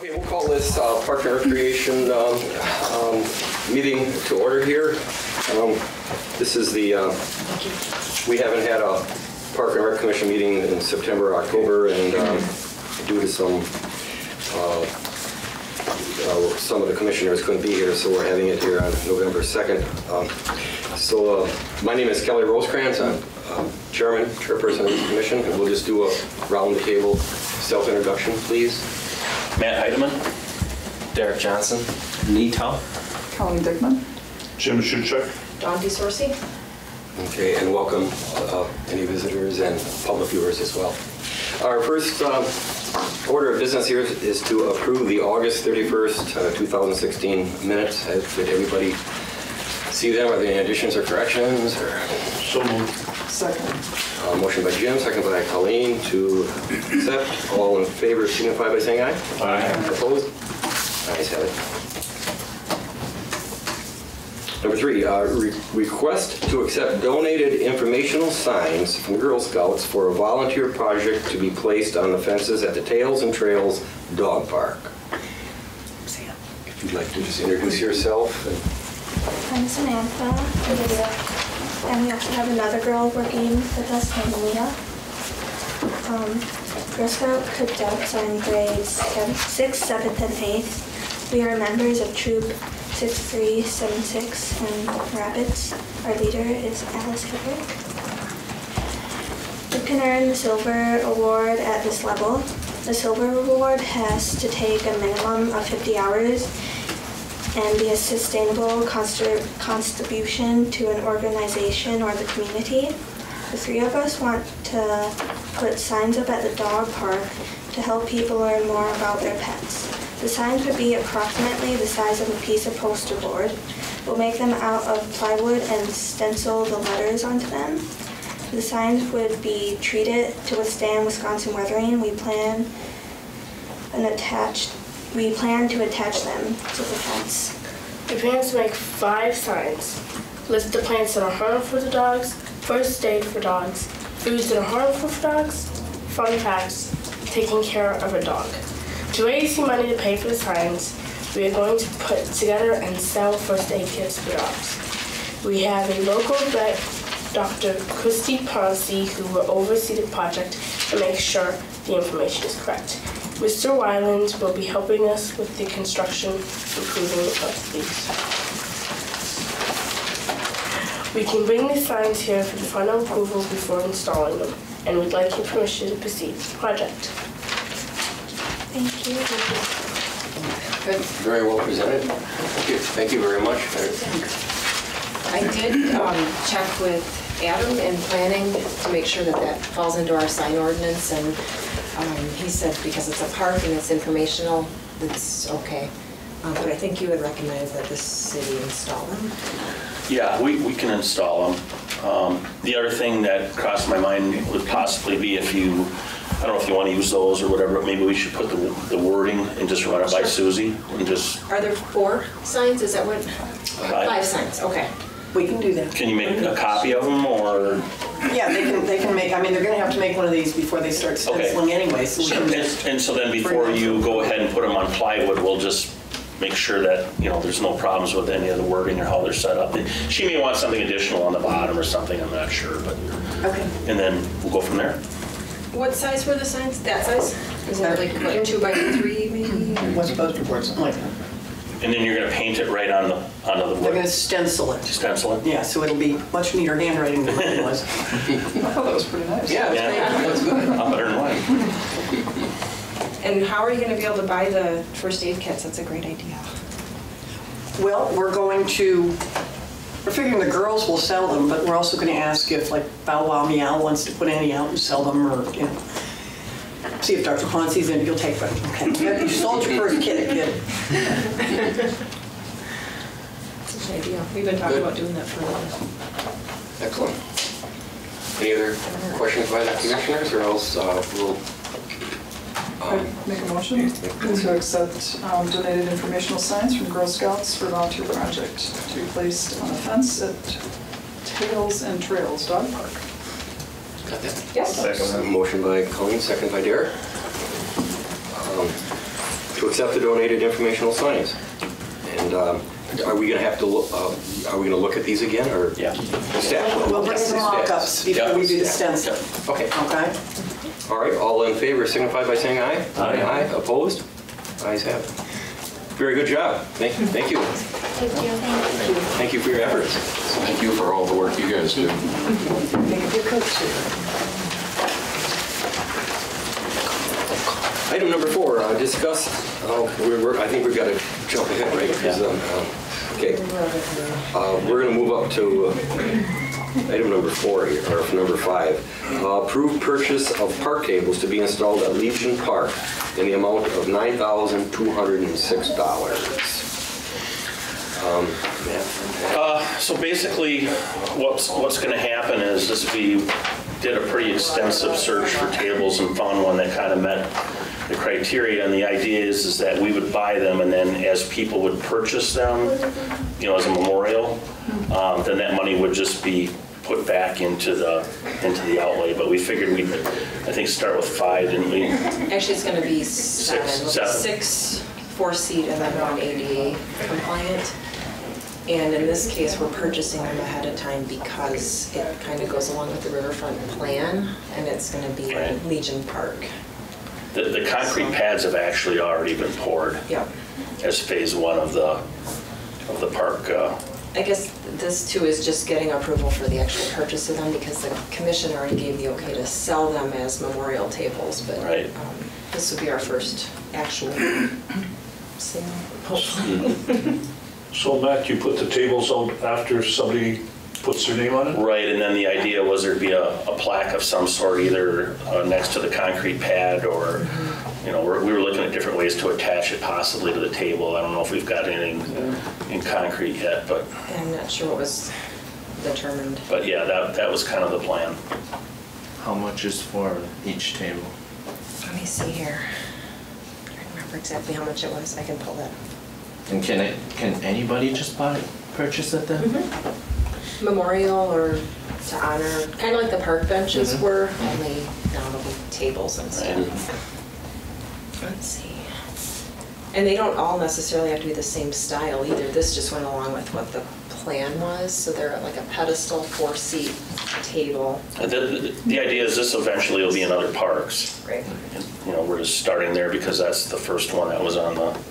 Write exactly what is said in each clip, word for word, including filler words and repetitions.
Okay, we'll call this uh, Park and Recreation um, um, meeting to order here. Um, this is the, uh, we haven't had a Park and Rec Commission meeting in September, October, and um, due to some, uh, uh, some of the commissioners couldn't be here, so we're having it here on November second. Um, so uh, my name is Kelly Rosecrans. I'm uh, Chairman, Chairperson of the Commission, and we'll just do a round the table self-introduction, please. Matt Heidemann. Derek Johnson. Lee Tull. Colleen Dickman. Jim Shuchek. Dawn DeSorsi. Okay, and welcome uh, any visitors and public viewers as well. Our first uh, order of business here is to approve the August thirty-first, uh, two thousand sixteen minutes. Did everybody see them? Are there any additions or corrections? Or? So moved. Second. Uh, motion by Jim, second by Colleen to accept. All in favor signify by saying aye. Aye. Opposed? Ayes have it. Number three, uh, re request to accept donated informational signs from Girl Scouts for a volunteer project to be placed on the fences at the Tails and Trails Dog Park. If you'd like to just introduce yourself. And I'm Samantha, and we also have another girl working with us named Leah. Um, Girl Scout cadets are in grades sixth, seventh, and eighth. We are members of Troop six three seven six in Rapids. Our leader is Alice Hedrick. You can earn the Silver Award at this level. The Silver Award has to take a minimum of fifty hours and be a sustainable contribution to an organization or the community. The three of us want to put signs up at the dog park to help people learn more about their pets. The signs would be approximately the size of a piece of poster board. We'll make them out of plywood and stencil the letters onto them. The signs would be treated to withstand Wisconsin weathering. We plan an attached We plan to attach them to the fence. We plan to make five signs. List the plants that are harmful to dogs, first aid for dogs, foods that are harmful for dogs, fun facts, taking care of a dog. To raise the money to pay for the signs, we are going to put together and sell first aid kits for dogs. We have a local vet, Doctor Christy Ponce, who will oversee the project and make sure the information is correct. Mister Weiland will be helping us with the construction improving of these. We can bring the signs here for the final approval before installing them, and we'd like your permission to proceed with the project. Thank you. Good. Very well presented. Thank you. Thank you very much. I did um, check with Adam in planning to make sure that that falls into our sign ordinance, and um, he said because it's a park and it's informational, it's okay. Uh, but I think you had recommended that the city install them. Yeah, we, we can install them. Um, the other thing that crossed my mind would possibly be if you, I don't know if you want to use those or whatever, but maybe we should put the, the wording and just run it by Susie and just. Are there four signs? Is that what? Five, Five signs, okay. We can do that. Can you make a copy of them or? Yeah, they can, they can make, I mean, they're going to have to make one of these before they start stenciling Okay. anyway. So we Sure. can And, just and so then before you go ahead and put them on plywood, we'll just make sure that, you know, there's no problems with any of the wording or how they're set up. She may want something additional on the bottom or something, I'm not sure, but. Okay. And then we'll go from there. What size were the signs? That size? Is that like what, two by three maybe? What's poster board, something like that. And then you're going to paint it right on the onto the They're going wood. to stencil it. Stencil it? Yeah, so it'll be much neater handwriting than mine was. I thought that was pretty nice. Yeah, that's Yeah. great. That's good. I'll better than mine. And how are you going to be able to buy the first aid kits? That's a great idea. Well, we're going to, we're figuring the girls will sell them, but we're also going to ask if like Bow Wow Meow wants to put any out and sell them, or, you know, see if Doctor Ponce's in, you'll take one. Okay. You sold your first kit, kid. That's a good idea. We've been talking Good. about doing that for a while. Excellent. Any other questions by the commissioners, or else uh, we'll um, I'd make a motion to accept um, donated informational signs from Girl Scouts for volunteer project to be placed on a fence at Tails and Trails Dog Park. got that. Yes. Second. Motion by Colleen, second by Derek. Um, to to accept the donated informational signs. And um, are we going to have to, look? uh, are we going to look at these again, or? Yeah. Staff? We'll bring some mock-ups before we do the stencil. Okay. Okay? All right, all in favor signify by saying aye. Aye. Aye, opposed? Ayes have it. Very good job. Thank you. Thank you. Thank you. Thank you for your efforts. Thank you for all the work you guys do. Think of your coach here. Item number four, uh, discuss, uh, we're, we're- I think we've got to jump ahead, right? 'Cause, um, um, Okay. Uh, We're going to move up to uh, item number four, here, or number five. Uh, Approved purchase of park tables to be installed at Legion Park in the amount of nine thousand two hundred six dollars. Um, Matt? Uh, So basically, what's, what's going to happen is this, we did a pretty extensive search for tables and found one that kind of met the criteria, and the idea is, is that we would buy them, and then as people would purchase them, you know, as a memorial, um, then that money would just be put back into the, into the outlay. But we figured we'd, I think, start with five, didn't we? Actually, it's going to be seven. seven. Six four-seat and then one A D A compliant. And in this case, we're purchasing them ahead of time because it kind of goes along with the riverfront plan, and it's going to be in Right. Legion Park. The, the concrete pads have actually already been poured Yep. as phase one of the, of the park. uh, I guess this too is just getting approval for the actual purchase of them because the commission already gave the okay to sell them as memorial tables, but Right. um, this would be our first actual sale, hopefully. So Matt, you put the tables out after somebody puts their name on it? Right, and then the idea was there'd be a, a plaque of some sort, either uh, next to the concrete pad or, you know, we're, we were looking at different ways to attach it possibly to the table. I don't know if we've got anything in concrete yet, but, I'm not sure what was determined. but yeah, that, that was kind of the plan. How much is for each table? Let me see here. I don't remember exactly how much it was. I can pull that. And can it, can anybody just buy, purchase it then? Memorial or to honor, kind of like the park benches Mhm. were, only now it'll be tables and Right. stuff. Let's see. And they don't all necessarily have to be the same style either. This just went along with what the plan was, so they're like a pedestal four-seat table. Uh, The, the, the idea is this eventually will be in other parks. Right. And, you know, we're just starting there because that's the first one that was on the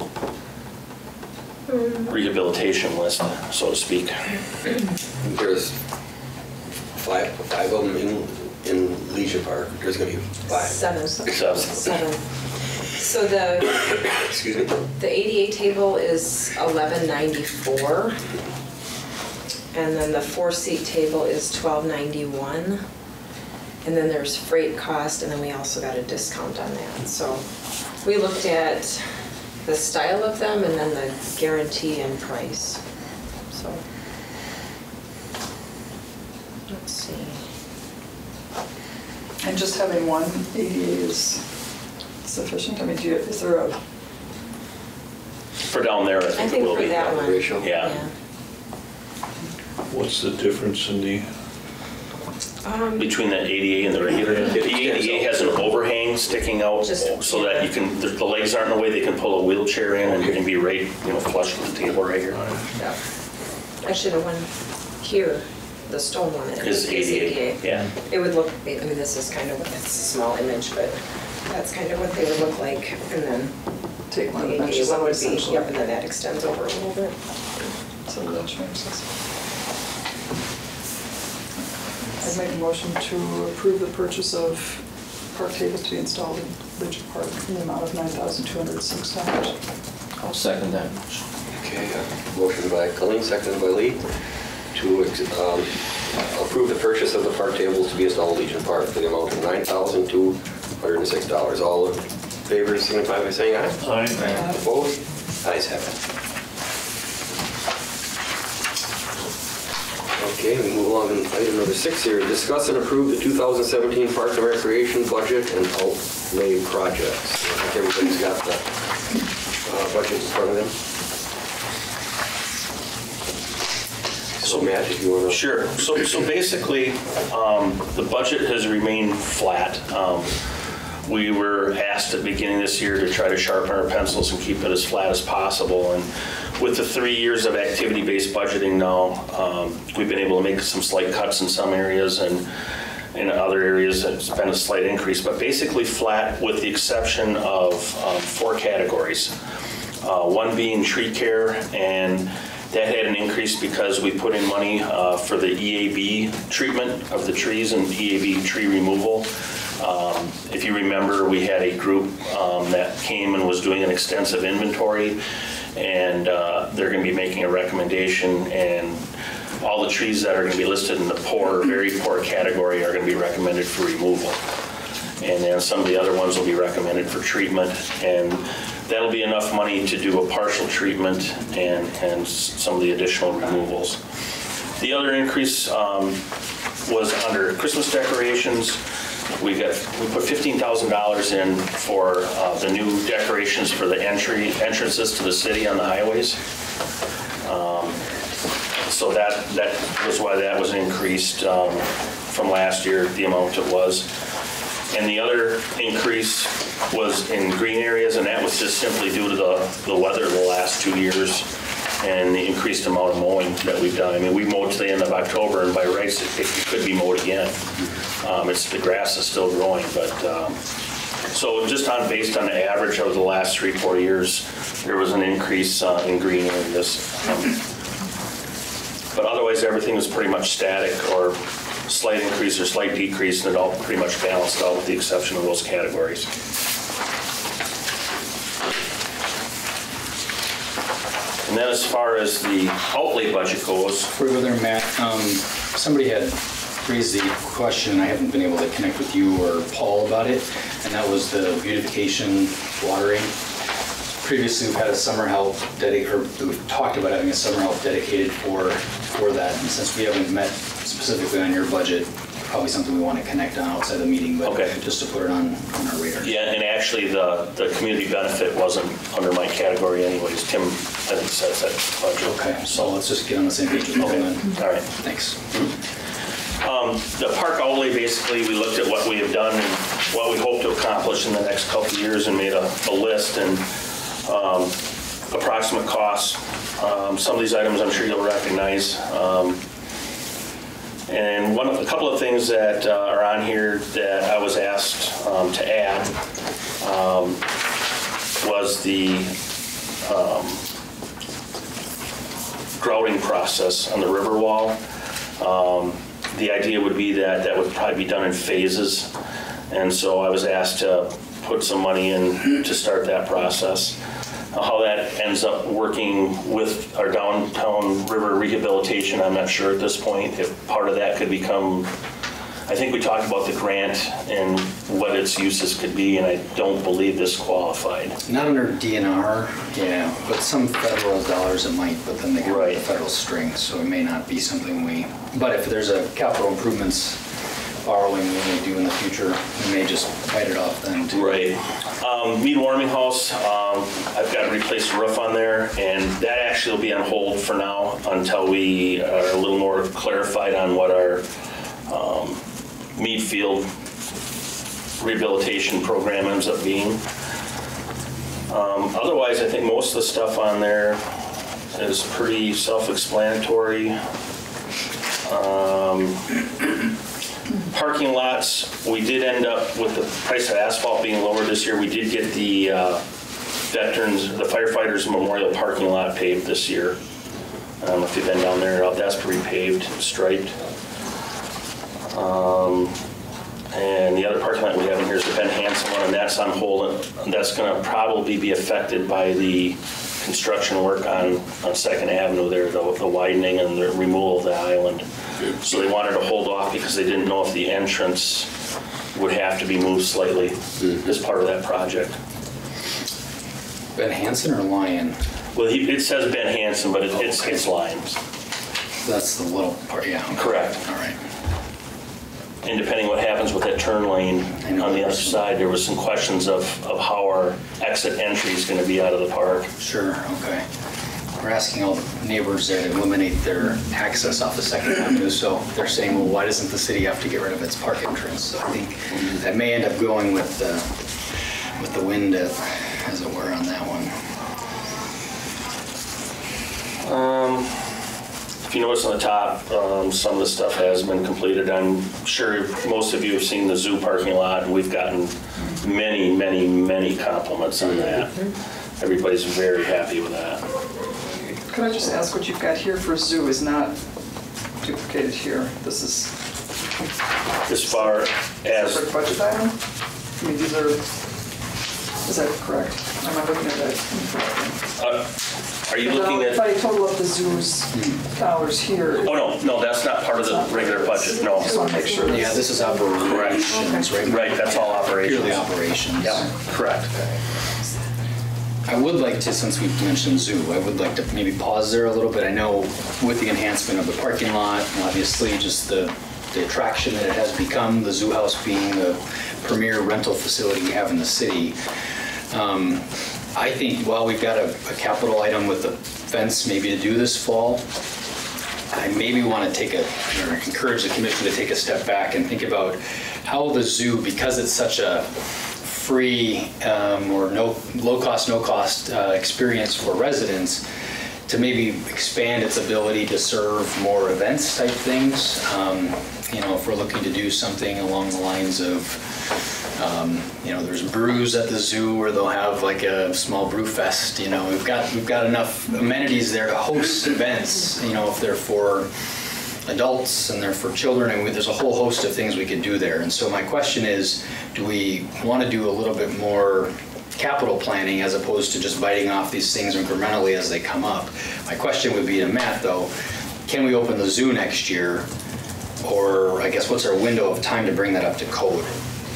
rehabilitation list, so to speak. There's five, five of them in, in Legion Park. There's going to be five. Seven. Seven. Seven. So the Excuse me? The A D A table is eleven ninety-four, and then the four-seat table is twelve ninety-one, and then there's freight cost, and then we also got a discount on that. So we looked at the style of them and then the guarantee and price. So let's see. And just having one A D A is sufficient? I mean, do you, is there a, For down there, I I think it think will for be. that one. Ratio? Yeah. What's the difference in the, Um, Between the A D A and the regular. The A D A has an overhang sticking out Just- so that you can, the the legs aren't in the way, they can pull a wheelchair in and you can be right, you know, flush with the table right here. yeah. Actually, the one here, the stone one, Is is A D A, yeah. It would look, I mean, this is kind of, what it's a small image, but that's kind of what they would look like, and then take the one of the A D A benches one out would be, essentially? yep, and then that extends over a little bit. So that changes this. I'd make a motion to approve the purchase of park tables to be installed in Legion Park in the amount of nine thousand two hundred six dollars. I'll second that motion. Okay, uh, motion by Colleen, seconded by Lee, to um, approve the purchase of the park tables to be installed in Legion Park for the amount of nine thousand two hundred six dollars. All in favor signify by saying aye. aye? Opposed? Ayes have it. Okay, we move along to item number six here. Discuss and approve the two thousand seventeen Park and Recreation budget and outlay projects. I think everybody's got the uh, budget in front of them. So Matt, if you want to... Sure. So, so basically, um, the budget has remained flat. Um, we were asked at the beginning of this year to try to sharpen our pencils and keep it as flat as possible. And with the three years of activity-based budgeting now, um, we've been able to make some slight cuts in some areas, and in other areas it's been a slight increase, but basically flat with the exception of um, four categories. Uh, one being tree care, and that had an increase because we put in money uh, for the E A B treatment of the trees and E A B tree removal. Um, if you remember, we had a group um, that came and was doing an extensive inventory, and uh, they're going to be making a recommendation, and all the trees that are going to be listed in the poor, very poor category are going to be recommended for removal. And then some of the other ones will be recommended for treatment, and that'll be enough money to do a partial treatment and, and some of the additional removals. The other increase um, was under Christmas decorations. We got we put fifteen thousand dollars in for uh, the new decorations for the entry entrances to the city on the highways. Um, so that that was why that was increased um, from last year, the amount it was. And the other increase was in green areas, and that was just simply due to the, the weather the last two years and the increased amount of mowing that we've done. I mean, we mowed to the end of October, and by rights, it, it could be mowed again. Um, it's the grass is still growing, but um, so just on based on the average of the last three, four years, there was an increase uh, in green areas. Um, but otherwise, everything was pretty much static or slight increase or slight decrease, and it all pretty much balanced out with the exception of those categories. And then as far as the outlay budget goes. Before we go there, Matt, um, somebody had raised the question, I haven't been able to connect with you or Paul about it, and that was the beautification watering. Previously, we've had a summer help dedicated, or we've talked about having a summer help dedicated for, for that, and since we haven't met specifically on your budget, probably something we want to connect on outside the meeting, but okay. Just to put it on, on our radar. Yeah, and actually the, the community benefit wasn't under my category anyways. Tim, I think, says that budget. Okay, so let's just get on the same page with okay. then. All right. Thanks. Mm-hmm. um, the park outlay, basically, we looked at what we have done and what we hope to accomplish in the next couple of years and made a, a list and um, approximate costs. Um, some of these items I'm sure you'll recognize. Um, And one, a couple of things that uh, are on here that I was asked um, to add um, was the um, grouting process on the river wall. Um, the idea would be that that would probably be done in phases, and so I was asked to put some money in to start that process. How that ends up working with our downtown river rehabilitation, I'm not sure at this point. If part of that could become, I think we talked about the grant and what its uses could be, and I don't believe this qualified. Not under D N R, yeah, but some federal dollars it might, but then they get right. the federal strings, so it may not be something we, but if there's a capital improvements borrowing we may do in the future, we may just bite it off then too. Right. Um, Mead Warming House, um, I've got to replace the roof on there, and that actually will be on hold for now until we are a little more clarified on what our um, Mead Field rehabilitation program ends up being. Um, otherwise, I think most of the stuff on there is pretty self-explanatory. Um, Parking lots, we did end up with the price of asphalt being lower this year. We did get the uh, veterans, the firefighters memorial parking lot paved this year. I don't know if you've been down there. That's pre-paved, striped. Um, and the other parking lot we have in here is the Ben Hansen one, and that's on hold. And that's going to probably be affected by the construction work on, on Second Avenue there, the, the widening and the removal of the island. So they wanted to hold off because they didn't know if the entrance would have to be moved slightly mm. as part of that project. Ben Hansen or Lion? Well, he, it says Ben Hansen, but it, it's, okay. it's Lions. That's the little part, yeah. Okay. Correct. All right. And depending what happens with that turn lane on the other side, there was some questions of, of how our exit entry is going to be out of the park. Sure, okay. we're asking all the neighbors there to eliminate their access off of Second Avenue. So they're saying, well, why doesn't the city have to get rid of its park entrance? So I think that may end up going with the, with the wind, uh, as it were, on that one. Um, if you notice on the top, um, some of the stuff has been completed. I'm sure most of you have seen the zoo parking lot, and we've gotten many, many, many compliments on that. Everybody's very happy with that. Could I just ask, what you've got here for zoo is not duplicated here? This is As far a as, separate budget item? I mean, these are, is that correct? Am I looking at that incorrectly? uh, are you looking If I at, total up the zoo's dollars here. oh, no, no, that's not part of the regular budget, no. Just want to make sure. Yeah, this is operations, right? Right, that's all operations. Purely operations. Yep, correct. I would like to, since we've mentioned zoo, I would like to maybe pause there a little bit. I know with the enhancement of the parking lot, and obviously just the, the attraction that it has become, the zoo house being the premier rental facility we have in the city. Um, I think while we've got a, a capital item with the fence maybe to do this fall, I maybe want to take a, or encourage the commission to take a step back and think about how the zoo, because it's such a free um, or no low cost, no cost uh, experience for residents, to maybe expand its ability to serve more events type things. Um, you know, if we're looking to do something along the lines of, um, you know, there's brews at the zoo where they'll have like a small brew fest. You know, we've got we've got enough amenities there to host events. You know, if they're for adults and they're for children, and we, there's a whole host of things we could do there. And so my question is, do we want to do a little bit more capital planning as opposed to just biting off these things incrementally as they come up? My question would be to Matt though, can we open the zoo next year? Or I guess what's our window of time to bring that up to code?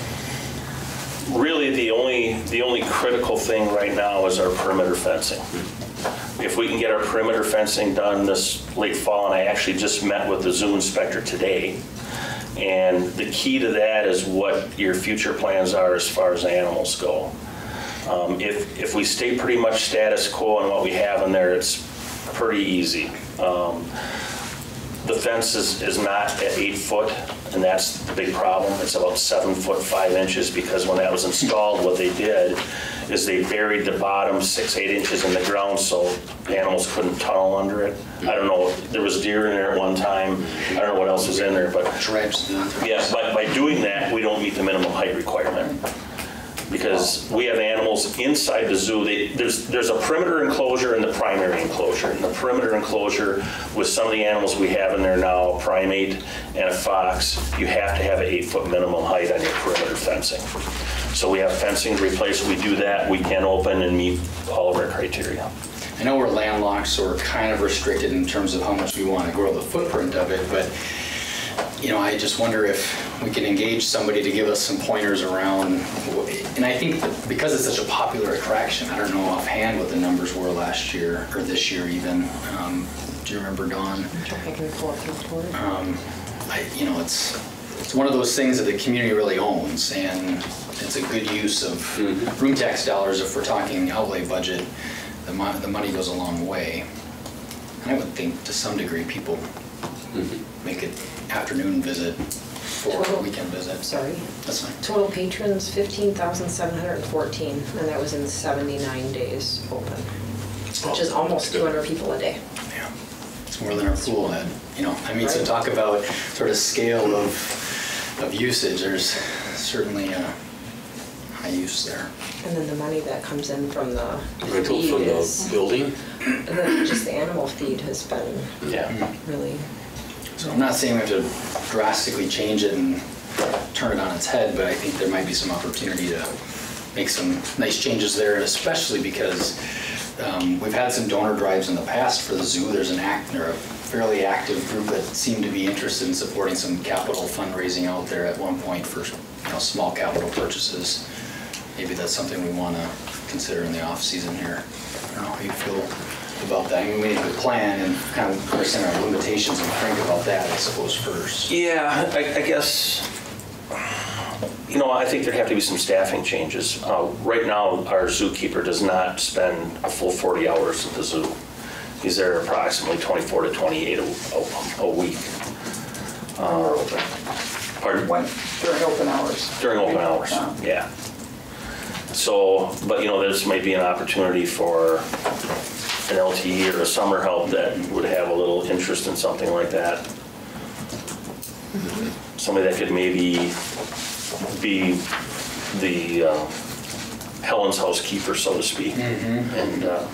Really, the only, the only critical thing right now is our perimeter fencing. If we can get our perimeter fencing done this late fall, and I actually just met with the zoo inspector today, and the key to that is what your future plans are as far as animals go. Um, if, if we stay pretty much status quo on what we have in there, it's pretty easy. Um, the fence is, is not at eight foot, and that's the big problem. It's about seven foot five inches, because when that was installed, what they did is they buried the bottom six, eight inches in the ground so animals couldn't tunnel under it. I don't know, there was deer in there at one time. I don't know what else is in there, but yeah, but by doing that, we don't meet the minimum height requirement. Because we have animals inside the zoo. They, there's there's a perimeter enclosure and the primary enclosure. And the perimeter enclosure, with some of the animals we have in there now, a primate and a fox, you have to have an eight foot minimum height on your perimeter fencing. So we have fencing to replace. We do that, we can open and meet all of our criteria. I know we're landlocked, so we're kind of restricted in terms of how much we want to grow the footprint of it, but you know, I just wonder if we can engage somebody to give us some pointers around, and I think that because it's such a popular attraction, I don't know offhand what the numbers were last year, or this year even. Um, do you remember, Dawn? Um, I, you know, it's, it's one of those things that the community really owns, and it's a good use of mm-hmm. room tax dollars. If we're talking outlay budget, the, mo the money goes a long way. And I would think to some degree people mm-hmm. make it afternoon visit for a weekend visit. Sorry. That's fine. Total patrons, fifteen thousand seven hundred fourteen, and that was in seventy-nine days open, which is almost two hundred people a day. Yeah, it's more than our pool had. You know, I mean, right. So talk about sort of scale of, of usage, there's certainly a high use there. And then the money that comes in from the rental feed from is, the building? The, just the animal feed has been yeah. really... So I'm not saying we have to drastically change it and turn it on its head, but I think there might be some opportunity to make some nice changes there, especially because um, we've had some donor drives in the past for the zoo. There's an act or a fairly active group that seemed to be interested in supporting some capital fundraising out there at one point for you know, small capital purchases. Maybe that's something we want to consider in the off season here. I don't know how you feel about that. I mean, we need a plan and kind of understand our limitations and think about that, I suppose, first. Yeah, I, I guess, you know, I think there'd have to be some staffing changes. Uh, right now, our zookeeper does not spend a full forty hours at the zoo. You he's there approximately twenty-four to twenty-eight a, a, a week. Uh, Pardon? When, during open hours? During open hours, Yeah. yeah. So, but you know, this may be an opportunity for an L T E or a summer help that would have a little interest in something like that. Somebody that could maybe be the uh, Helen's housekeeper, so to speak. And uh,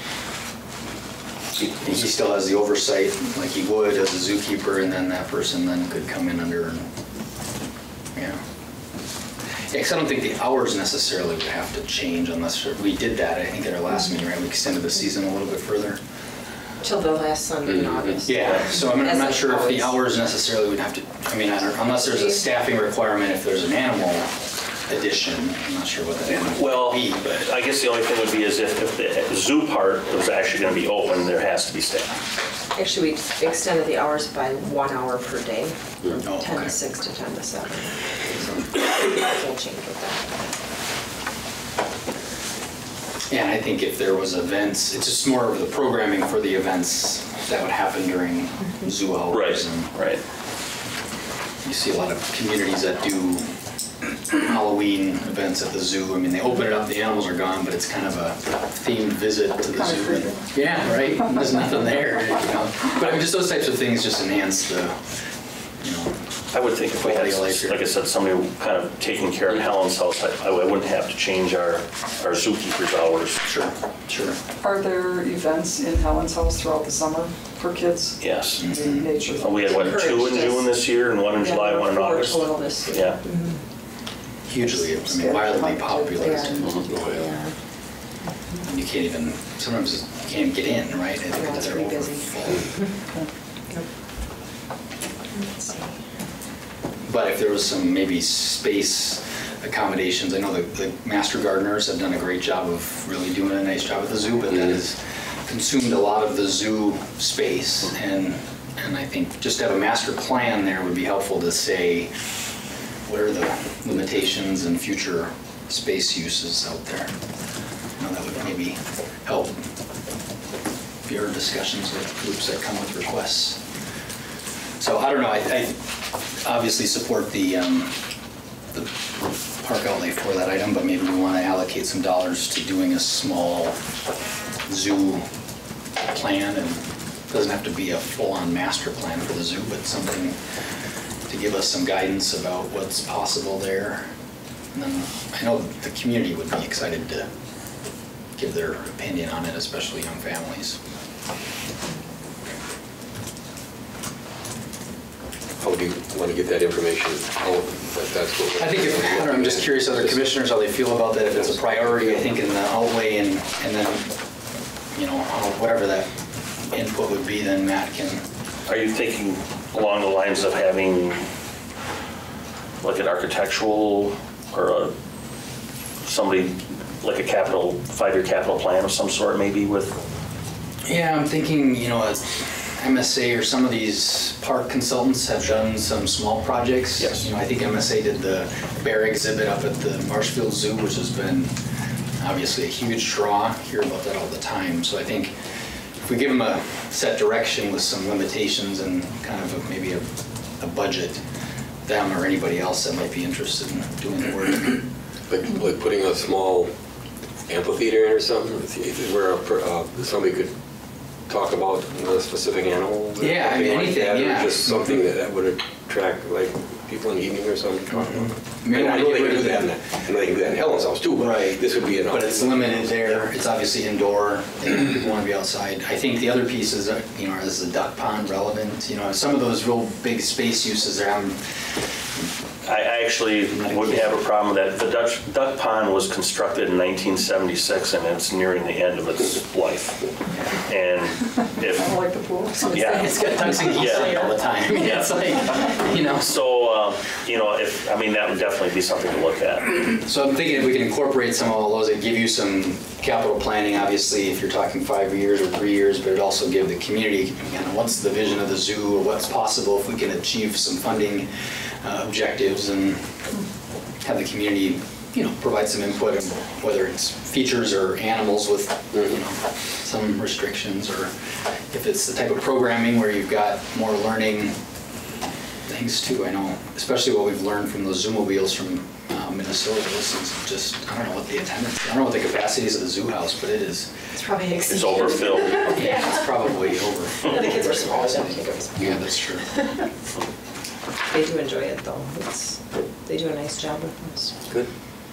He he still has the oversight like he would as a zookeeper, and then that person then could come in under, and, yeah. Yeah, because I don't think the hours necessarily would have to change unless, we did that, I think, at our last meeting, right? We extended the season a little bit further. Till the last Sunday in August. Yeah, so I'm I'm As not it sure if the always- hours necessarily would have to, I mean, I don't- unless there's a staffing requirement, if there's an animal addition, I'm not sure what that would well, be, but. I guess the only thing would be is if, if the zoo part was actually going to be open, there has to be staff. Actually, we extended the hours by one hour per day, from Oh, ten okay. to six to ten to seven. So, we'll change with that. Yeah, and I think if there was events, it's just more of the programming for the events that would happen during zoo hours. Right, And right. you see a lot of communities that do Halloween events at the zoo. I mean, they open it up, the animals are gone, but it's kind of a themed visit to the Kind of zoo. creepy. Yeah, right? There's nothing there, you know? But I mean, just those types of things just enhance the, you know, I would think if we had, Quality of life here. like I said, somebody kind of taking care of Helen's house, I, I wouldn't have to change our, our zookeeper's hours. sure, sure. Are there events in Helen's house throughout the summer for kids? Yes. Mm-hmm. Nature. Uh, We had, what, two in June this year and one in July, one in Four August? total this year. Yeah. Hugely, I mean, wildly popular. Yeah. Oh, yeah. Yeah. And you can't even, sometimes you can't even get in, right? Yeah, it's They're pretty busy. overfull. Yep. Let's see. But if there was some maybe space accommodations, I know the, the master gardeners have done a great job of really doing a nice job at the zoo, but that has consumed a lot of the zoo space. And, and I think just to have a master plan there would be helpful to say, what are the limitations and future space uses out there? You know, that would maybe help your discussions with groups that come with requests. So I don't know, I, I obviously support the, um, the park outlay for that item, but maybe we want to allocate some dollars to doing a small zoo plan, and it doesn't have to be a full-on master plan for the zoo, but something to give us some guidance about what's possible there. And then I know the community would be excited to give their opinion on it, especially young families. How would you want to get that information? How, that- that's what. I think if, I don't know, I'm just curious, other commissioners, how they feel about that, if it's a priority, I think, in the outlay, and, and then, you know, how- whatever that input would be, then Matt can. Are you thinking along the lines of having like an architectural or a, somebody, like a capital, five-year capital plan of some sort maybe with? Yeah, I'm thinking, you know, a M S A or some of these park consultants have done some small projects. Yes. You know, I think M S A did the bear exhibit up at the Marshfield Zoo, which has been obviously a huge draw. Hear about that all the time. So I think if we give them a set direction with some limitations and kind of a, maybe a, a budget, them or anybody else that might be interested in doing the work. Like, like putting a small amphitheater in or something, where a per- uh, somebody could talk about a specific animal? or Yeah, I something mean, like anything, that, or yeah. just something that that would attract, like, people in the evening or something to talk about. I mean, And I know they get can rid do of that, in the- I know they can do that in Helen's house too, but Right. this would be an. But it's limited there. It's obviously indoor. and People want to be outside. I think the other piece is, uh, you know, is the duck pond relevant? You know, some of those real big space uses there, I'm, I I actually wouldn't have a problem with that. The Dutch, duck pond was constructed in nineteen seventy-six and it's nearing the end of its life. And if, Kind of like the pool. yeah. it's got ducks and geese in it all the time. I mean, Yeah. it's like, you know. So, um, you know, if, I mean, that would definitely be something to look at. So I'm thinking if we can incorporate some of all those, it give you some capital planning, obviously, if you're talking five years or three years, but it also give the community, you know, what's the vision of the zoo, or what's possible if we can achieve some funding uh, objectives, and have the community you know, provide some input, on whether it's features or animals with, you know, some restrictions, or if it's the type of programming where you've got more learning things too. I know, especially what we've learned from those Zoomobiles from uh, Minnesota. Those things are just, I don't know what the attendance, I don't know what the capacity is of the zoo house, but it is, It's probably It's exceeded. overfilled. yeah, it's probably over. The kids were small, I don't think it was. Yeah, that's true. They do enjoy it though. It's, they do a nice job with us. Good.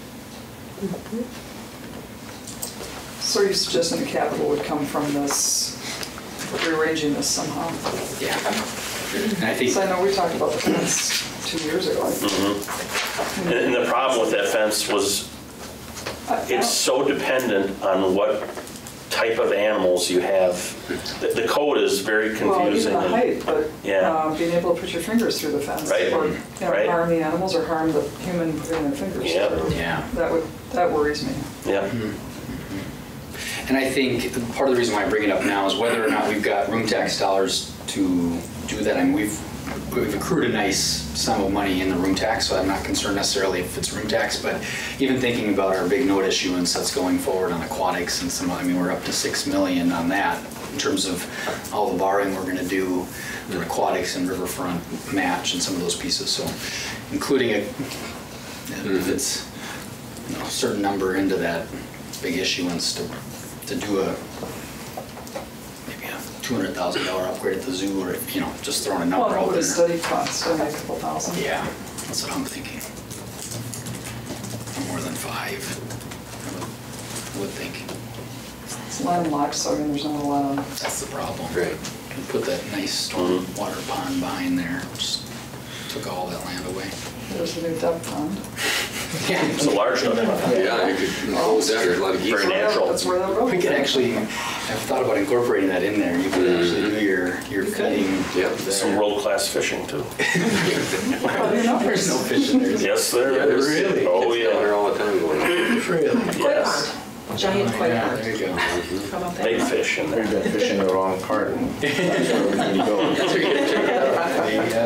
So are you suggesting the capital would come from this, rearranging this somehow? Yeah. And I think, So I know we talked about the fence two years ago. And and the problem with that fence was, it's so dependent on what type of animals you have. The the code is very Well, confusing. even the height, but Yeah. uh, being able to put your fingers through the fence. Right. Or, you know, Right. harm the animals or harm the human putting their fingers Yeah. through. yeah. That would, that worries me. Yeah. And I think part of the reason why I bring it up now is whether or not we've got room tax dollars to do that. I mean, we've, we've accrued a nice sum of money in the room tax, so I'm not concerned necessarily if it's room tax, but even thinking about our big note issuance that's going forward on aquatics and some, I mean, we're up to six million on that in terms of all the borrowing we're gonna do for aquatics and riverfront match and some of those pieces, so including a, if it's, you know, a certain number into that big issuance to to do a, maybe a two hundred thousand dollar upgrade at the zoo, or, you know, just throwing a number Well, out what there. a study cost, only a couple thousand. Yeah, that's what I'm thinking. No more than five, I would think. It's landlocked, so I mean, there's not a lot of, That's the problem. Right. And put that nice storm water pond behind there, just took all that land away. there's a new duck pond. It's a large one. Yeah, you could close that, there's a lot of geese. Very natural. That's where they'll go. We could actually, I've thought about incorporating that in there. You could actually do your, your feeding. Yeah. Some world-class fishing too. There's no fish in there. Yes, there Yeah, there's is. kids Oh, down there yeah. all the time going. Yes. Giant koi Yeah, pond. there you go. How about that? Big fish in there. They're fishing the wrong part. That's where we need to go. There you go.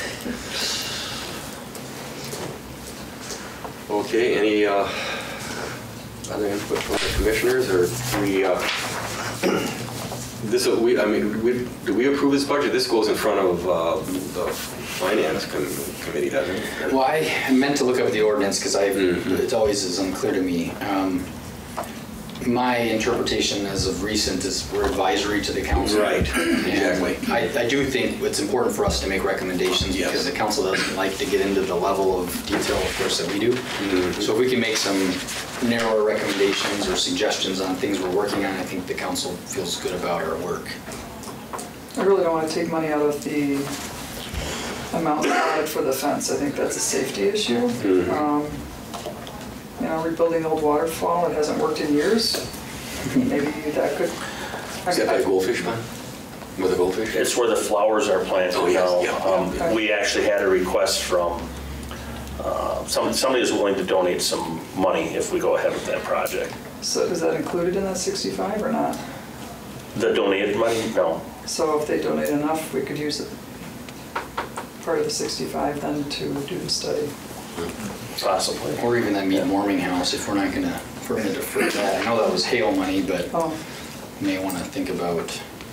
Okay, any uh, other input from the commissioners, or do we, uh, this, uh, we, I mean, we, do we approve this budget? This goes in front of uh, the finance com- committee, doesn't it? Well, I meant to look up the ordinance because I, Mhm. it always is unclear to me. Um, My interpretation as of recent is we're advisory to the council. Right, And exactly. I, I do think it's important for us to make recommendations Yes. because the council doesn't like to get into the level of detail, of course, that we do. So if we can make some narrower recommendations or suggestions on things we're working on, I think the council feels good about our work. I really don't want to take money out of the amount allotted for the fence. I think that's a safety issue. Mhm. Um, You know, rebuilding the old waterfall, it hasn't worked in years. Maybe that could. Is that by Goldfish Pond? Where the goldfish? It's where the flowers are planted Oh, yes, now. yeah, Um, okay. We actually had a request from, uh, some somebody is willing to donate some money if we go ahead with that project. So is that included in that sixty-five or not? The donated money? No. So if they donate enough, we could use it, part of the sixty-five then to do the study. Possibly. Or even that meat warming house, if we're not gonna, if we're gonna defer that. I know that was Hale money, but Oh, you may wanna think about,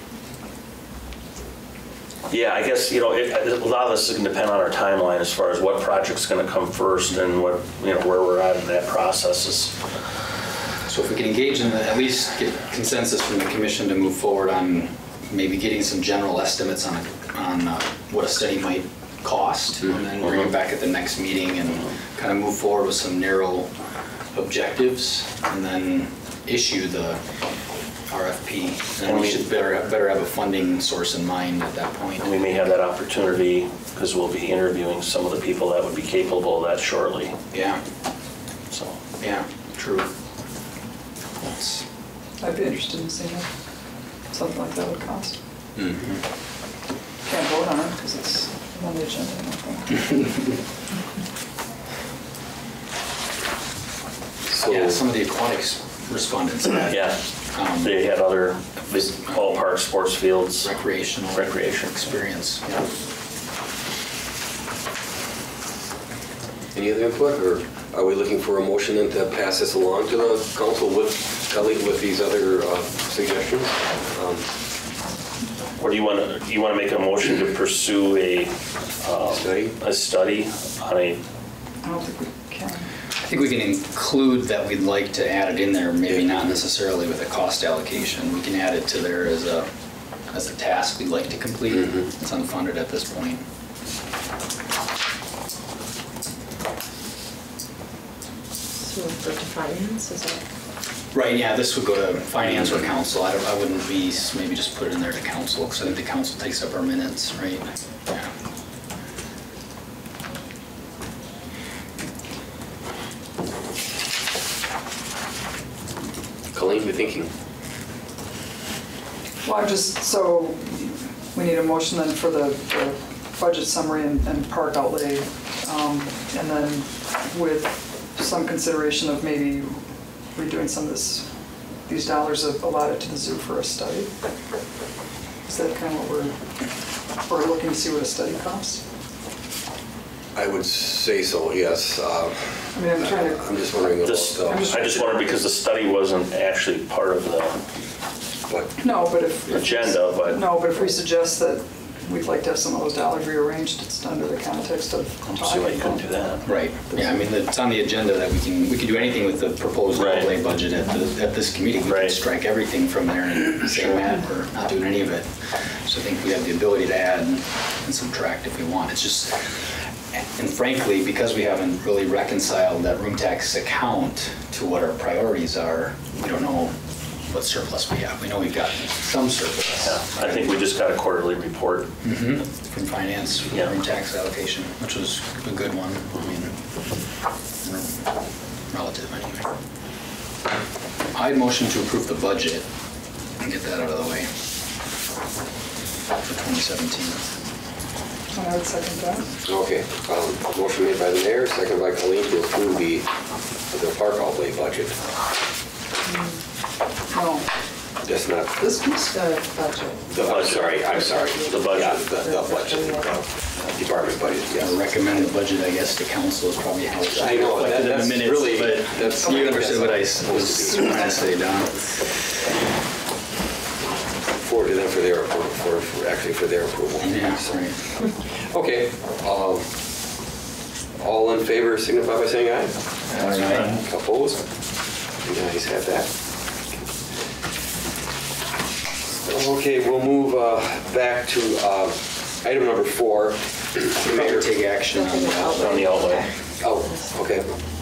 Yeah, I guess, you know, it- a lot of this is going to depend on our timeline as far as what project's going to come first and what, you know, where we're at in that process is. so if we can engage in the, at least get consensus from the commission to move forward on maybe getting some general estimates on, on uh, what a study might cost, and then bring it back at the next meeting and kind of move forward with some narrow objectives, and then issue the R F P. And we should better, better have a funding source in mind at that point. And we may have that opportunity because we'll be interviewing some of the people that would be capable of that shortly, Yeah, so. yeah, true. That's- I'd be interested in seeing what something like that would cost. Mhm. Can't vote on it because it's on the agenda. I don't think. So, Yeah, some of the aquatics respondents had. Yeah, um, they had other ballpark, sports fields, recreational. recreation. Experience, yeah. any other input, or are we looking for a motion then to pass this along to the council with, Kelly, with these other uh, suggestions? Um, Or do you want to, you want to make a motion to pursue a, um, Study? a study on a, I don't think we can. I think we can include that we'd like to add it in there, maybe not necessarily with a cost allocation. We can add it to there as a, as a task we'd like to complete. Mhm. It's unfunded at this point. So we'll go to finance, is that? Right, yeah, this would go to finance or council. I don't, I wouldn't be, maybe just put it in there to council, because I think the council takes up our minutes, right? Yeah. Colleen, you thinking? Well, I'm just, so we need a motion then for the, the budget summary and, and park outlay. Um, and then with some consideration of maybe redoing some of this, these dollars allotted to the zoo for a study. Is that kind of what we're, we're looking to see what a study costs? I would say so, yes. Uh, I mean, I'm trying to. I'm just wondering about, this, uh, I just wondered because the study wasn't actually part of the, what, No, but if. if- Agenda, but- No, but if we suggest that we'd like to have some of those dollars rearranged, it's under the context of see why you couldn't talking. do that. Right, yeah, I mean, it's on the agenda that we can, we can do anything with the proposed Right. outlay budget at the, at this committee. We can Right. strike everything from there and say, Matt, we're not doing any of it. So I think we have the ability to add and and subtract if we want. It's just, and frankly, because we haven't really reconciled that room tax account to what our priorities are, we don't know what surplus we have. We know we've got some surplus. Yeah, I think we just got a quarterly report. Mhm. From finance, for the Yeah. room tax allocation, which was a good one. I mean, relative anyway. I'd motion to approve the budget and get that out of the way for twenty seventeen. And I would second that. okay. Um, Motion made by the mayor, second by Colleen to approve the, the park outlay budget. No, Just not, this piece? The budget. the, I'm sorry, I'm sorry. The budget. Yeah, the, the budget, the department budget, A yes. recommended budget, I guess, to council is probably how it's I know, that- reflected in the that's minutes, really- but that's- you understood what I was supposed to be. trying to say, Don. Forward to them for their approval, for, for, actually for their approval. Yeah, So, right. okay. Um, All in favor signify by saying aye. Aye. Opposed? The ayes have that. Okay, we'll move uh, back to uh, item number four. Probably take action on the outlay. On the outlay. Oh, okay.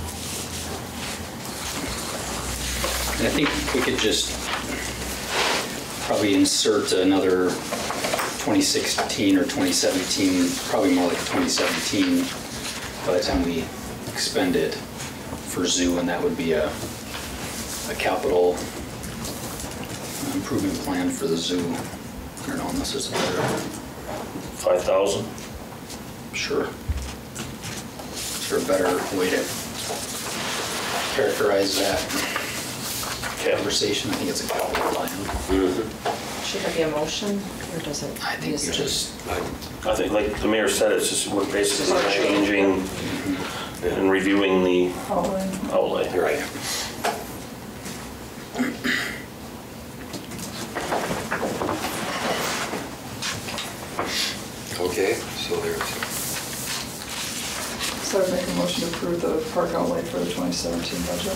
And I think we could just probably insert another twenty sixteen or twenty seventeen, probably more like twenty seventeen, by the time we expend it for zoo, and that would be a, a capital improvement plan for the zoo. I don't know, unless there's a better, five thousand? sure. Is there a better way to characterize that conversation? I think it's a capital plan. Should there be a motion, or does it? I think we just, I think, like the mayor said, it's just, we're basically changing and reviewing the Outlay. outlay. You're right. Okay, so there's, So I'd make a motion to approve the park outlay for the twenty seventeen budget.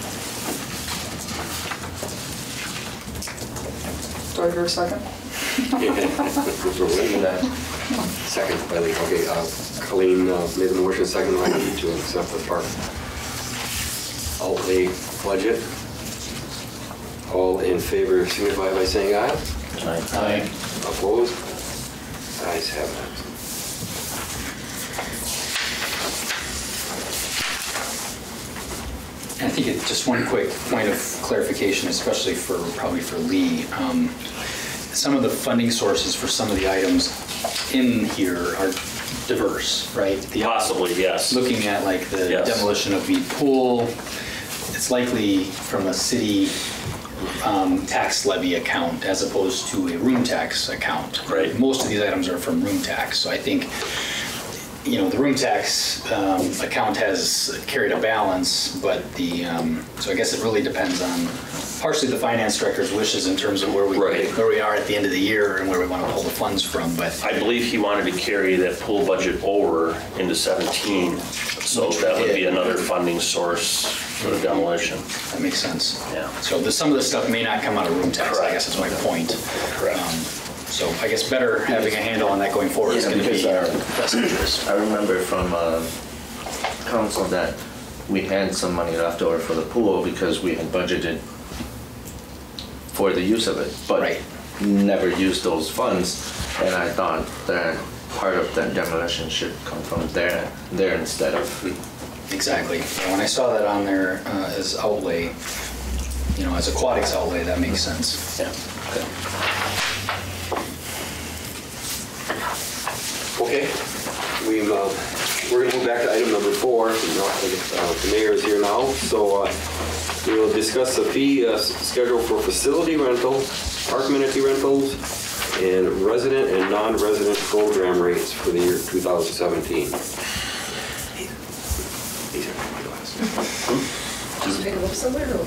Do I hear a second? we're winning that. Second by Lee. Okay, uh, Colleen uh, made the motion, second by Lee to accept the park outlay budget. All in favor signify by saying aye. Aye. Opposed? Ayes have that. And I think it, just one quick point of clarification, especially for, probably for Lee. Um, Some of the funding sources for some of the items in here are diverse, right? The- Possibly, yes. Looking at like the Yes. demolition of Mead Pool, it's likely from a city um, tax levy account as opposed to a room tax account. Right. Most of these items are from room tax, so I think you know, the room tax um, account has carried a balance, but the, um, so I guess it really depends on partially the finance director's wishes in terms of where we, Right. where we are at the end of the year and where we want to pull the funds from, but. I believe he wanted to carry that pool budget over into seventeen, so Which we that would did. be another funding source for the demolition. That makes sense. Yeah. So the, some of the stuff may not come out of room tax, I guess is my point. Correct. Um, So I guess better having a handle on that going forward is Yeah, going to because be our our- best interest. I remember from uh, council that we had some money left over for the pool because we had budgeted for the use of it, but Right. never used those funds. And I thought that part of that demolition should come from there, there instead of. Exactly. And when I saw that on there uh, as outlay, you know, as aquatics outlay, that makes sense. Yeah. Okay. Okay, we've, uh, we're gonna move back to item number four. Uh, The mayor is here now, so uh, we will discuss the fee uh, s- schedule for facility rental, park amenity rentals, and resident and non-resident program rates for the year two thousand seventeen. These are my glasses. Just pick them up somewhere. or-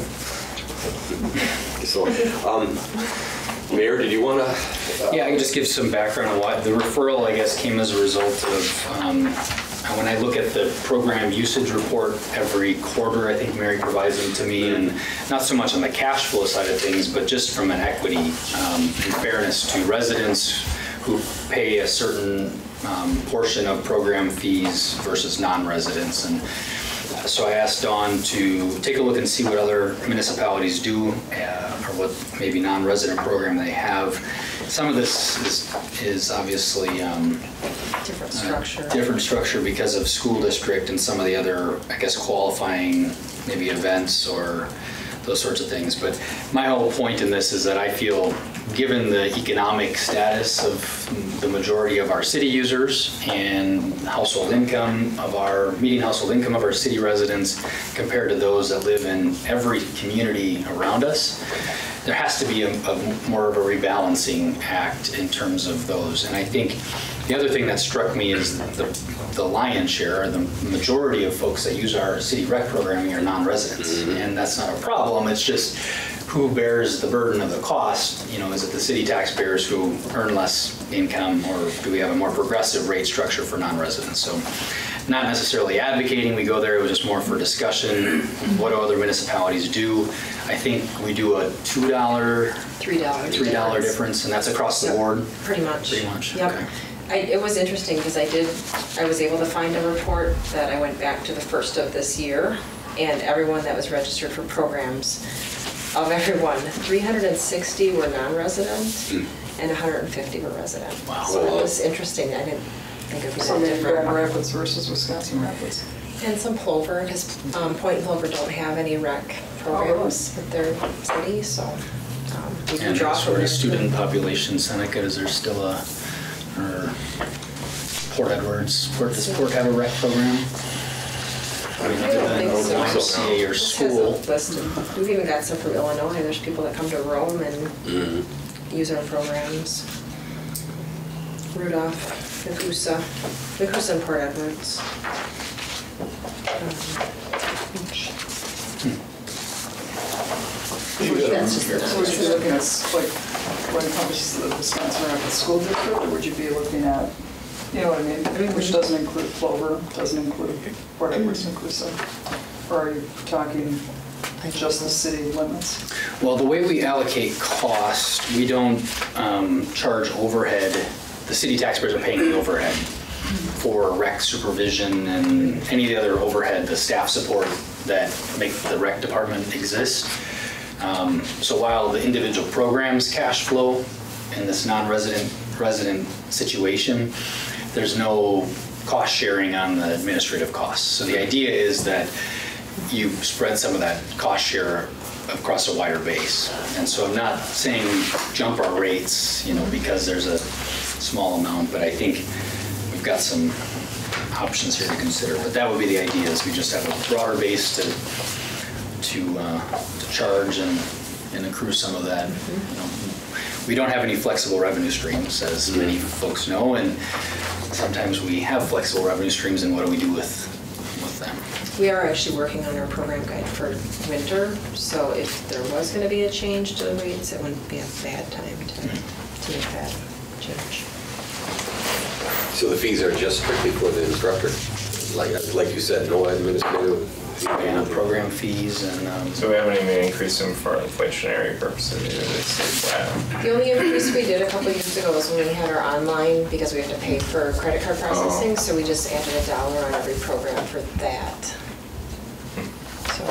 So, um, Mayor, did you wanna? uh, Yeah, I can just give some background on why. The referral, I guess, came as a result of, um, when I look at the program usage report every quarter, I think Mary provides them to me, and not so much on the cash flow side of things, but just from an equity um, and fairness to residents who pay a certain um, portion of program fees versus non-residents. And so I asked Dawn to take a look and see what other municipalities do, uh, or what maybe non-resident program they have. Some of this is, is obviously um, Different uh, structure. different structure because of school district and some of the other, I guess, qualifying maybe events or those sorts of things. But my whole point in this is that I feel, given the economic status of the majority of our city users and household income of our, median household income of our city residents compared to those that live in every community around us, there has to be a, a more of a rebalancing act in terms of those. And I think the other thing that struck me is the, the lion's share, the majority of folks that use our city rec programming are non-residents. Mm-hmm. And that's not a problem, it's just who bears the burden of the cost? You know, is it the city taxpayers who earn less income, or do we have a more progressive rate structure for non-residents? So not necessarily advocating we go there, it was just more for discussion. What do other municipalities do? I think we do a two dollar, Three dollars. three dollar difference, and that's across the Yep, board? Pretty much. Pretty much, Yep. okay. I, it was interesting because I did, I was able to find a report that I went back to the first of this year, and everyone that was registered for programs, of everyone, three hundred sixty were non-resident and one hundred fifty were resident. Wow. So it was interesting. I didn't think it would be So that maybe Grand different. Rapids versus Wisconsin Rapids. And some Plover, because um, Point and Plover don't have any rec programs with their city, so um, we can And draw as from for there. the student population, Seneca, is there still a, or Port Edwards, Port, does Port have a rec program? I mean, I other don't than think so. Y M C A or This school. hasn't listed. We've even got some from Illinois. There's people that come to Rome and use our programs. Rudolph, Nakusa, Nakusa and Port Edwards. Um, That's just the So would you be looking numbers. at, like, what encompasses the Wisconsin Rapids School District, or would you be looking at, you know what I mean, which doesn't include Plover, doesn't include Port Edwards and Coosa? Or are you talking just the city limits? Well, the way we allocate cost, we don't um, charge overhead. The city taxpayers are paying the overhead for rec supervision and any of the other overhead, the staff support that make the rec department exist. Um, So while the individual programs cash flow in this non-resident resident situation, there's no cost sharing on the administrative costs. So the idea is that you spread some of that cost share across a wider base. And so I'm not saying jump our rates, you know, because there's a small amount, but I think we've got some options here to consider. But that would be the idea, is we just have a broader base to to, uh, to charge and, and accrue some of that. You know, we don't have any flexible revenue streams, as many folks know, and sometimes we have flexible revenue streams, and what do we do with, with them? We are actually working on our program guide for winter, so if there was going to be a change to the rates, it wouldn't be a bad time to, to make that change. So the fees are just strictly for the instructor? Like, like you said, no administrative? Yeah, program fees and. Um, So we haven't even increased them for inflationary purposes, either. They stay flat. The only increase we did a couple years ago was when we had our online, because we have to pay for credit card processing, Oh. so we just added a dollar on every program for that. So,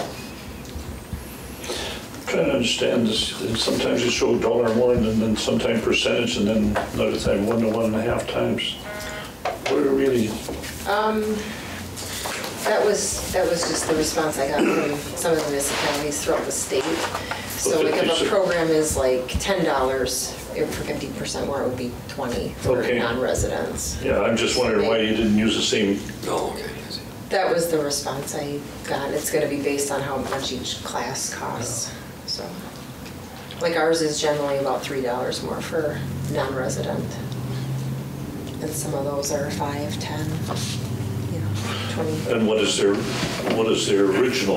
Trying to understand this, and sometimes you show a dollar more and then, then sometimes percentage and then another time one to one and a half times. What are really, um, that was, that was just the response I got from some of the municipalities throughout the state. So like if a program is like ten dollars, for fifty percent more, it would be twenty for Okay. non-residents. yeah, I'm just wondering why you didn't use the same, Oh, okay. That was the response I got. It's gonna be based on how much each class costs, so. Like ours is generally about three dollars more for non-resident. And some of those are five, ten, you know, twenty. and what is their, what is their original?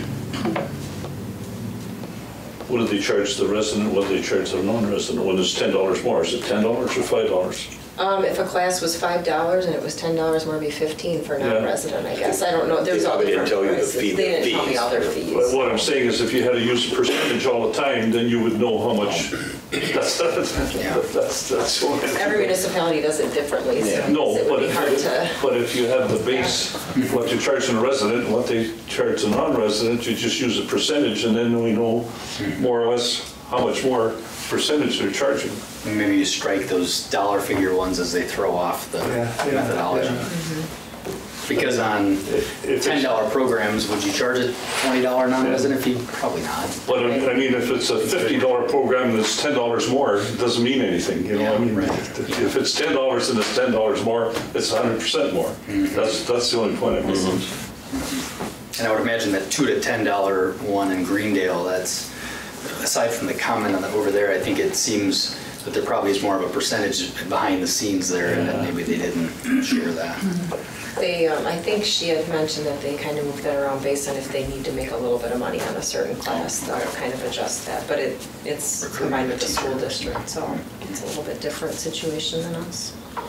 What do they charge the resident, what do they charge the non-resident when it's ten dollars more? Is it ten dollars or five dollars? Um, if a class was five dollars and it was ten dollars more, it'd be fifteen for Yeah. non-resident, I guess. I don't know. There's They all probably didn't different tell you the prices. fee- They didn't tell me fees. all their But fees. what I'm saying is if you had to use a percentage all the time, then you would know how much, that's, that's, that's. what I- Every municipality does it differently, so I guess No, it but would be if, hard to. but if you have the base, what you charge a resident, what they charge a non-resident, you just use a percentage and then we know more or less how much more percentage they're charging. Maybe you strike those dollar figure ones as they throw off the Yeah, yeah, methodology. yeah. Because on If it's- ten dollar programs, would you charge a twenty dollar non-resident fee? Probably not. But I I mean, if it's a fifty dollar program that's ten dollars more, it doesn't mean anything, you know, I Yeah, mean, right. if it's ten dollars and it's ten dollars more, it's one hundred percent more. That's, that's the only point I'm making. And I would imagine that two to ten dollar one in Greendale, that's, aside from the comment on the, over there, I think it seems that there probably is more of a percentage behind the scenes there, and that maybe they didn't share that. They, um, I think she had mentioned that they kind of move that around based on if they need to make a little bit of money on a certain class, they'll kind of adjust that. But it, it's combined with the school district, so it's a little bit different situation than us.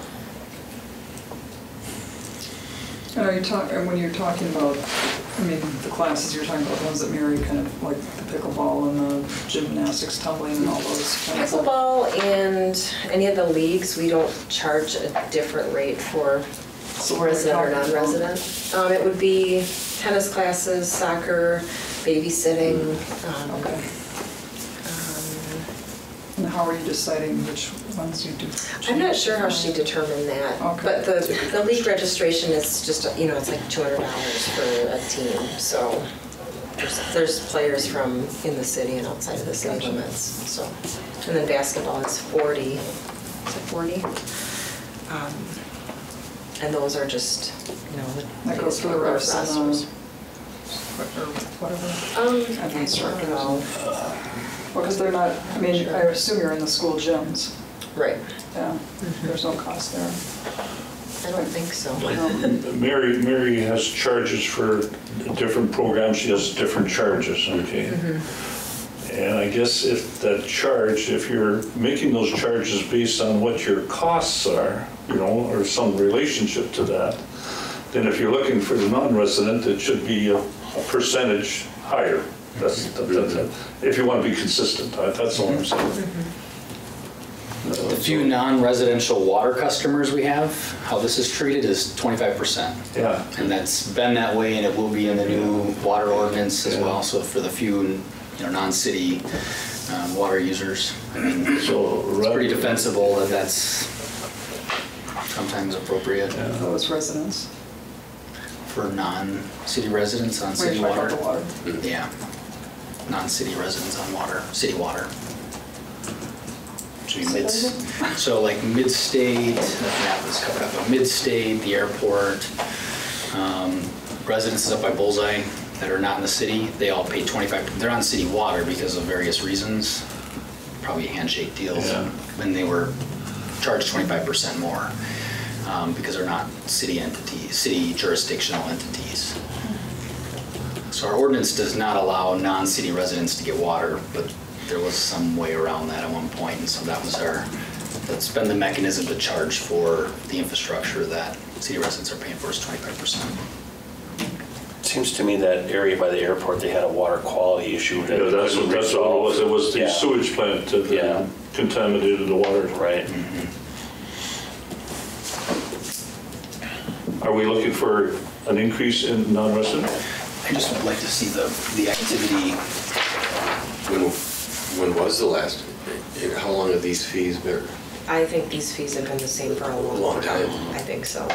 And are you talk, and when you're talking about, I mean, the classes, you're talking about the ones that Mary kind of, like the pickleball and the gymnastics, tumbling and all those kinds of. Pickleball and any of the leagues, we don't charge a different rate for So what are we resident or talking about? non-resident. Um, it would be tennis classes, soccer, babysitting. um, Okay. um, And how are you deciding which ones you do? I'm not sure how she determined that, Okay. but the, the league registration is just, you know, it's like two hundred dollars for a team, so there's, there's players from in the city and outside of the city Gotcha. limits, so. And then basketball is forty, is it forty? Um, And those are just, you know, the. That goes for the refs and the, rosters. or whatever. Um, And the I instructors. don't know. Well, because they're not, I mean, I assume you're in the school gyms. Right, Yeah, there's no cost there. I don't think so. Mary, Mary has charges for different programs, she has different charges, okay? And I guess if that charge, if you're making those charges based on what your costs are, you know, or some relationship to that, then if you're looking for the non-resident, it should be a a percentage higher. That's, that- that- that- if you want to be consistent, uh, that's all I'm saying. The few non-residential water customers we have, how this is treated is twenty-five percent. Yeah. And that's been that way, and it will be in the new water ordinance as Yeah. well. So for the few, you know, non-city um, water users, I mean, So. it's pretty defensible that that's sometimes appropriate Those residents. for non-city residents on We're city talking water. about the water. Yeah, non-city residents on water, city water. Should be mid, so like mid-state, that map is covered up, but mid-state, the airport, um, residences up by Bullseye that are not in the city, they all pay twenty-five, they're on city water because of various reasons, probably handshake deals, Yeah. and they were charged twenty-five percent more um, because they're not city entities, city jurisdictional entities. So our ordinance does not allow non-city residents to get water, but there was some way around that at one point, and so that was our, that's been the mechanism to charge for the infrastructure that city residents are paying for is twenty-five percent. Seems to me that area by the airport, they had a water quality issue that Yeah, they that's couldn't what, that's what it was. It was the Yeah. sewage plant that Yeah. uh, contaminated the water. Right. Are we looking for an increase in non-resident? I just would like to see the, the activity. When, when was the last, how long have these fees been? I think these fees have been the same for a long, Long time. I think so.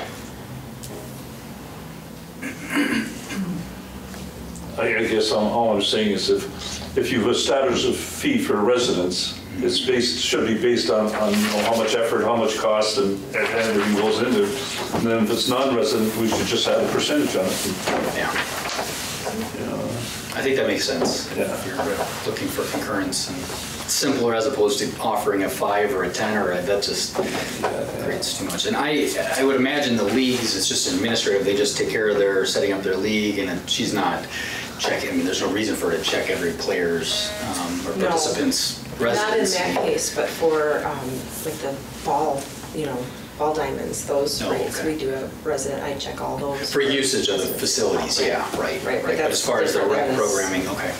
I I guess all all I'm saying is if, if you've established a fee for residents, it's based, should be based on, on you know, how much effort, how much cost, and and everything goes into it. And then if it's non-resident, we should just add a percentage on it. Yeah. You know. I think that makes sense. Yeah. If you're looking for concurrence and simpler as opposed to offering a five or a ten or a, that just creates too much. And I, I would imagine the leagues, it's just administrative, they just take care of their, setting up their league, and she's not checking, I mean, there's no reason for her to check every player's um, or No. participant's Not in residence. that case, but for um, like the ball, you know, ball diamonds, those Oh, rates, okay. we do a resident, I check all those. For usage of the facilities, yeah, right. Right, but But that's as far as the different rec than this. programming, okay.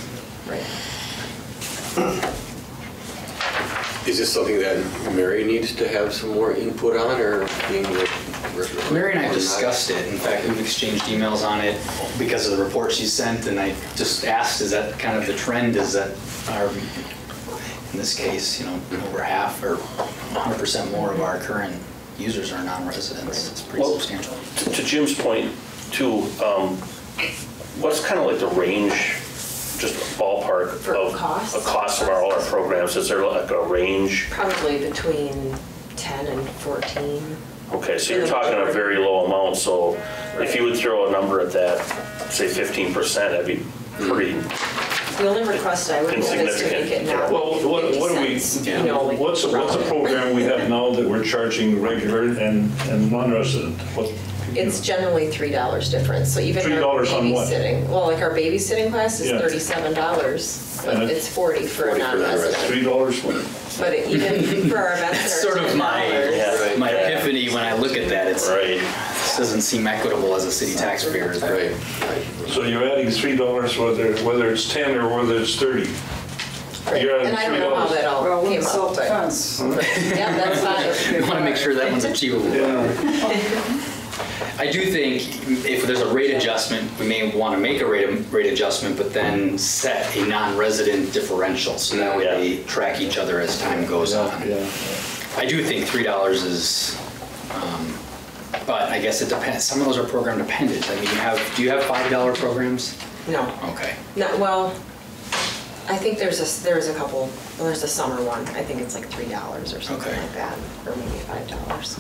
Right. Is this something that Mary needs to have some more input on, or being the... Mary and I have discussed it. In fact, we've exchanged emails on it because of the report she sent, and I just asked, is that kind of the trend? Is that our, in this case, you know, over half or one hundred percent more of our current users are non-residents? It's pretty Well, substantial. To to Jim's point, too, um, what's kind of like the range, just ballpark For of cost? a cost of our, all our programs? Is there like a range? Probably between ten and fourteen. Okay, so you're talking a very low amount, so if you would throw a number at that, say fifteen percent, that'd be pretty, The only request I would have is to make Insignificant, it yeah. not Well, what, fifty what do we, cents, you know, like what's, what's a round. program we have now that we're charging regular and, and non-resident? What? It's generally three dollars difference, so even three our dollars on what? babysitting, well, like our babysitting class is Yeah. thirty-seven dollars, but And it- it's forty for a forty for non-resident. non-resident. Three dollars for But even for our events That's that are sort of my, ten dollars. Yeah. my Yeah. epiphany when I look at that. It's, right? this doesn't seem equitable as a city taxpayer. Right, right. So you're adding three dollars whether, whether it's ten or whether it's thirty. You're adding And I don't know how three dollars. that all Well, came with up, but, self-defense. yeah, that's fine. I want to make sure that one's achievable. Yeah. I do think if there's a rate adjustment, we may want to make a rate, rate adjustment, but then set a non-resident differential, so that way Yeah. they track each other as time goes on. Yeah. I do think three dollars is, um, but I guess it depends, some of those are program dependent. I mean, you have, do you have five dollar programs? No, Okay. no, well, I think there's a, there's a couple, well, there's a summer one, I think it's like three dollars or something Okay. like that, or maybe five dollars.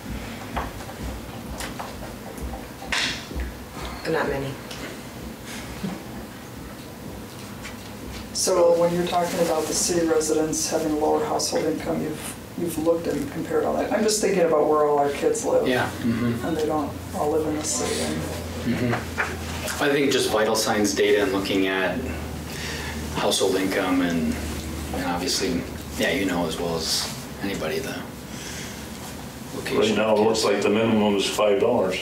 But not many. So when you're talking about the city residents having lower household income, you've, you've looked and compared all that. I'm just thinking about where all our kids live. Yeah. mhm. And they don't all live in the city. And I think just vital signs data and looking at household income and, and obviously, yeah, you know as well as anybody the location. Right now, it looks like the minimum is five dollars.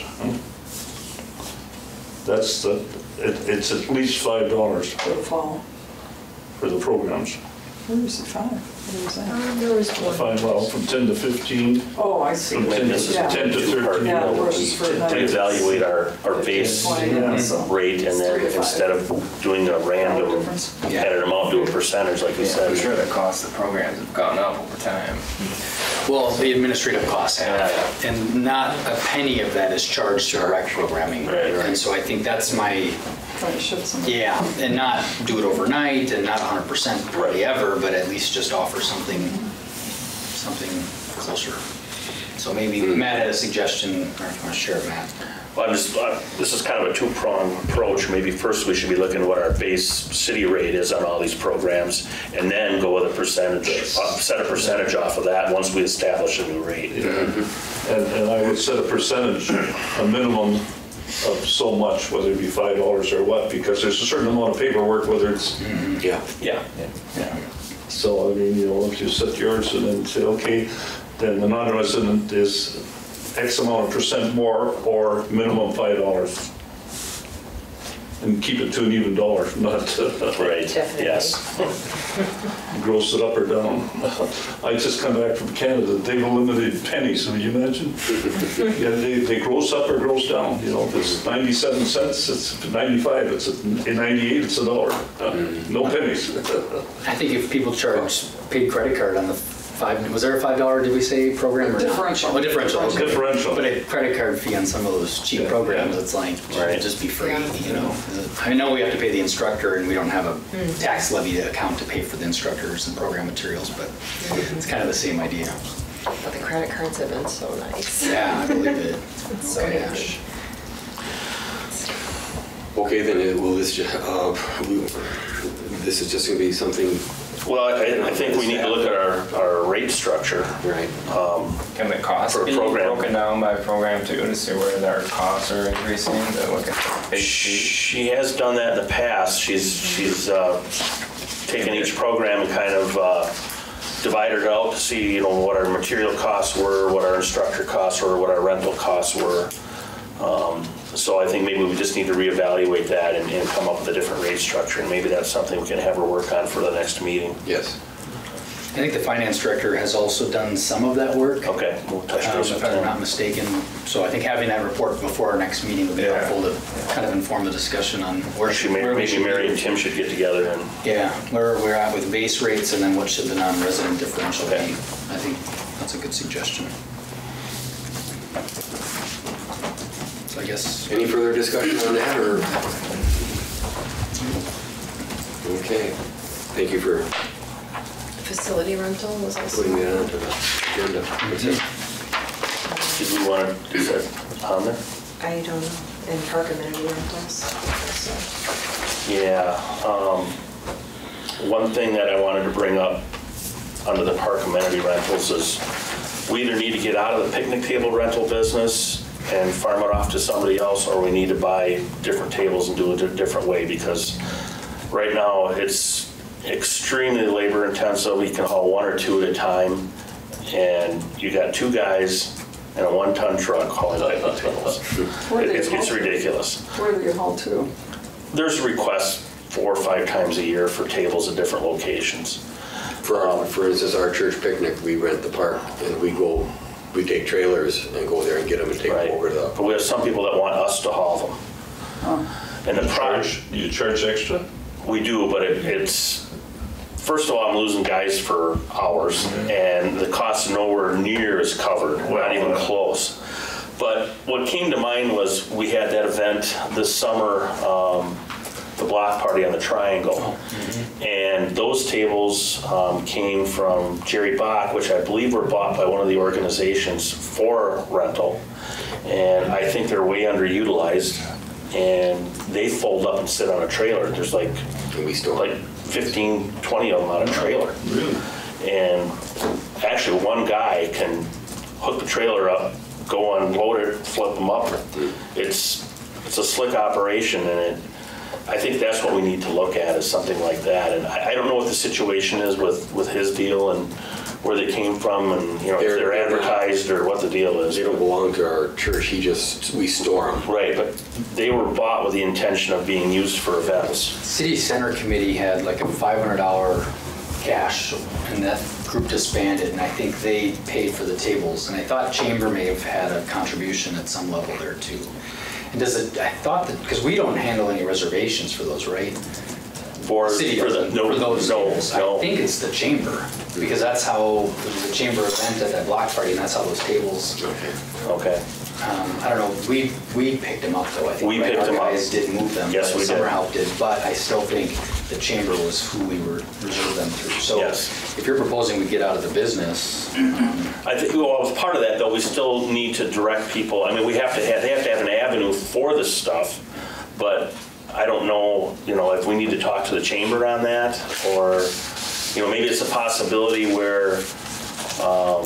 That's the, it, it's at least five dollars for the fall. for the programs. Where is it five? What was that? Um, There was one. Five, well, from ten to fifteen, Oh, I see. from ten to, Yeah. ten to thirteen. Yeah, versus for To night. evaluate our, our base twenty, yeah, so rate, and then three to five. instead of doing a random Difference. added amount, do a percentage, like you I'm said. sure the cost of programs have gone up over time. Well, the administrative costs have, Yeah. and not a penny of that is charged to rec programming. Right, right. And so I think that's my, Trying to shift some. yeah, and not do it overnight and not one hundred percent probably ever, but at least just offer something, something closer. So maybe Matt had a suggestion, or if you want to share it, Matt. Well, I'm just, uh, this is kind of a two-pronged approach. Maybe first we should be looking at what our base city rate is on all these programs, and then go with a percentage, uh, set a percentage off of that once we establish a new rate. Yeah. And, and I would set a percentage, a minimum of so much, whether it be five dollars or what, because there's a certain amount of paperwork, whether it's, Yeah. Yeah. Yeah. so I mean, you know, if you set yours and then say, okay, then the non-resident is X amount of percent more or minimum five dollars. And keep it to an even dollar, not Right, Definitely. yes. gross it up or down. I just come back from Canada, they've eliminated pennies, can you imagine? Yeah, they, they gross up or gross down, you know, if it's ninety-seven cents, it's ninety-five, it's at ninety-eight, it's a dollar. No pennies. I think if people charge paid credit card on the five, was there a five dollar, did we say, program or not? Differential. Oh, differential, okay. Differential. But a credit card fee on some of those cheap programs, it's like, should it just be free, you know? I know we have to pay the instructor and we don't have a tax levy account to pay for the instructors and program materials, but it's kind of the same idea. But the credit cards have been so nice. Yeah, I believe it. It's so Gosh. handy. Okay, then it will this, ju- uh, we- this is just gonna be something, Well, I, I think we need to look at our, our rate structure. right? Can the cost For a be program. broken down by program too, to see where our costs are increasing, to look at the base fee? She has done that in the past. She's, she's uh, taken each program and kind of uh, divided it out to see, you know, what our material costs were, what our instructor costs were, what our rental costs were. Um, So I think maybe we just need to reevaluate that and, and come up with a different rate structure, and maybe that's something we can have her work on for the next meeting. Yes. I think the finance director has also done some of that work. Okay, we'll touch Um, base with If I'm her. not mistaken. So I think having that report before our next meeting would be Yeah. helpful to kind of inform the discussion on where She should, may, where we maybe should Mary be. and Tim should get together and, Yeah, where we're at with base rates and then what should the non-resident differential be. Okay. I think that's a good suggestion. So I guess, Any further discussion on that, or? Okay, thank you for Facility rental was also. putting that onto the agenda. That's it. did we want to, is that on there? I don't know, and park amenity rentals. So, Yeah, um, one thing that I wanted to bring up under the park amenity rentals is we either need to get out of the picnic table rental business and farm it off to somebody else, or we need to buy different tables and do it a different way, because right now it's extremely labor intensive. We can haul one or two at a time, and you got two guys and a one-ton truck hauling picnic tables. Where do It's, you it's haul to? ridiculous. Where do you haul to? There's requests four or five times a year for tables at different locations. For, our- for instance, our church picnic, we rent the park, and we go, we take trailers and go there and get them and take Right. them over to But the, we have some people that want us to haul them. And the Charge, charge, you charge extra? we do, but it- it's, first of all, I'm losing guys for hours, and the cost nowhere near is covered. We're not even close. But what came to mind was, we had that event this summer, um, the block party on the Triangle. And those tables um, came from Jerry Bach, which I believe were bought by one of the organizations for rental. And I think they're way underutilized, and they fold up and sit on a trailer. There's like, and we store. like fifteen, twenty of them on a trailer. Really? And actually, one guy can hook the trailer up, go unload it, flip them up. It's, it's a slick operation, and it, I think that's what we need to look at, is something like that. And I, I don't know what the situation is with, with his deal and where they came from, and, you know, if They're- they're they're not- advertised or what the deal is. They don't belong to our church, he just, we store them. Right, but they were bought with the intention of being used for events. City Center Committee had like a five hundred dollar cash, and that group disbanded, and I think they paid for the tables. And I thought Chamber may have had a contribution at some level there too. And does it, I thought that, because we don't handle any reservations for those, right? For, City for the, doesn't, no, for those no, tables. I no. think it's the Chamber, because that's how, it was a Chamber event at that block party, and that's how those tables, Okay. Okay. um, I don't know, we, we picked them up though, I think. We right? picked them up. Our guys did move them. Yes, but we did. Summer Help did, but I still think the chamber was who we were reserved them through. So Yes. if you're proposing we get out of the business, um, I think, well, as part of that, though, we still need to direct people. I mean, we have to have, they have to have an avenue for this stuff, but I don't know, you know, if we need to talk to the chamber on that, or, you know, maybe it's a possibility where um,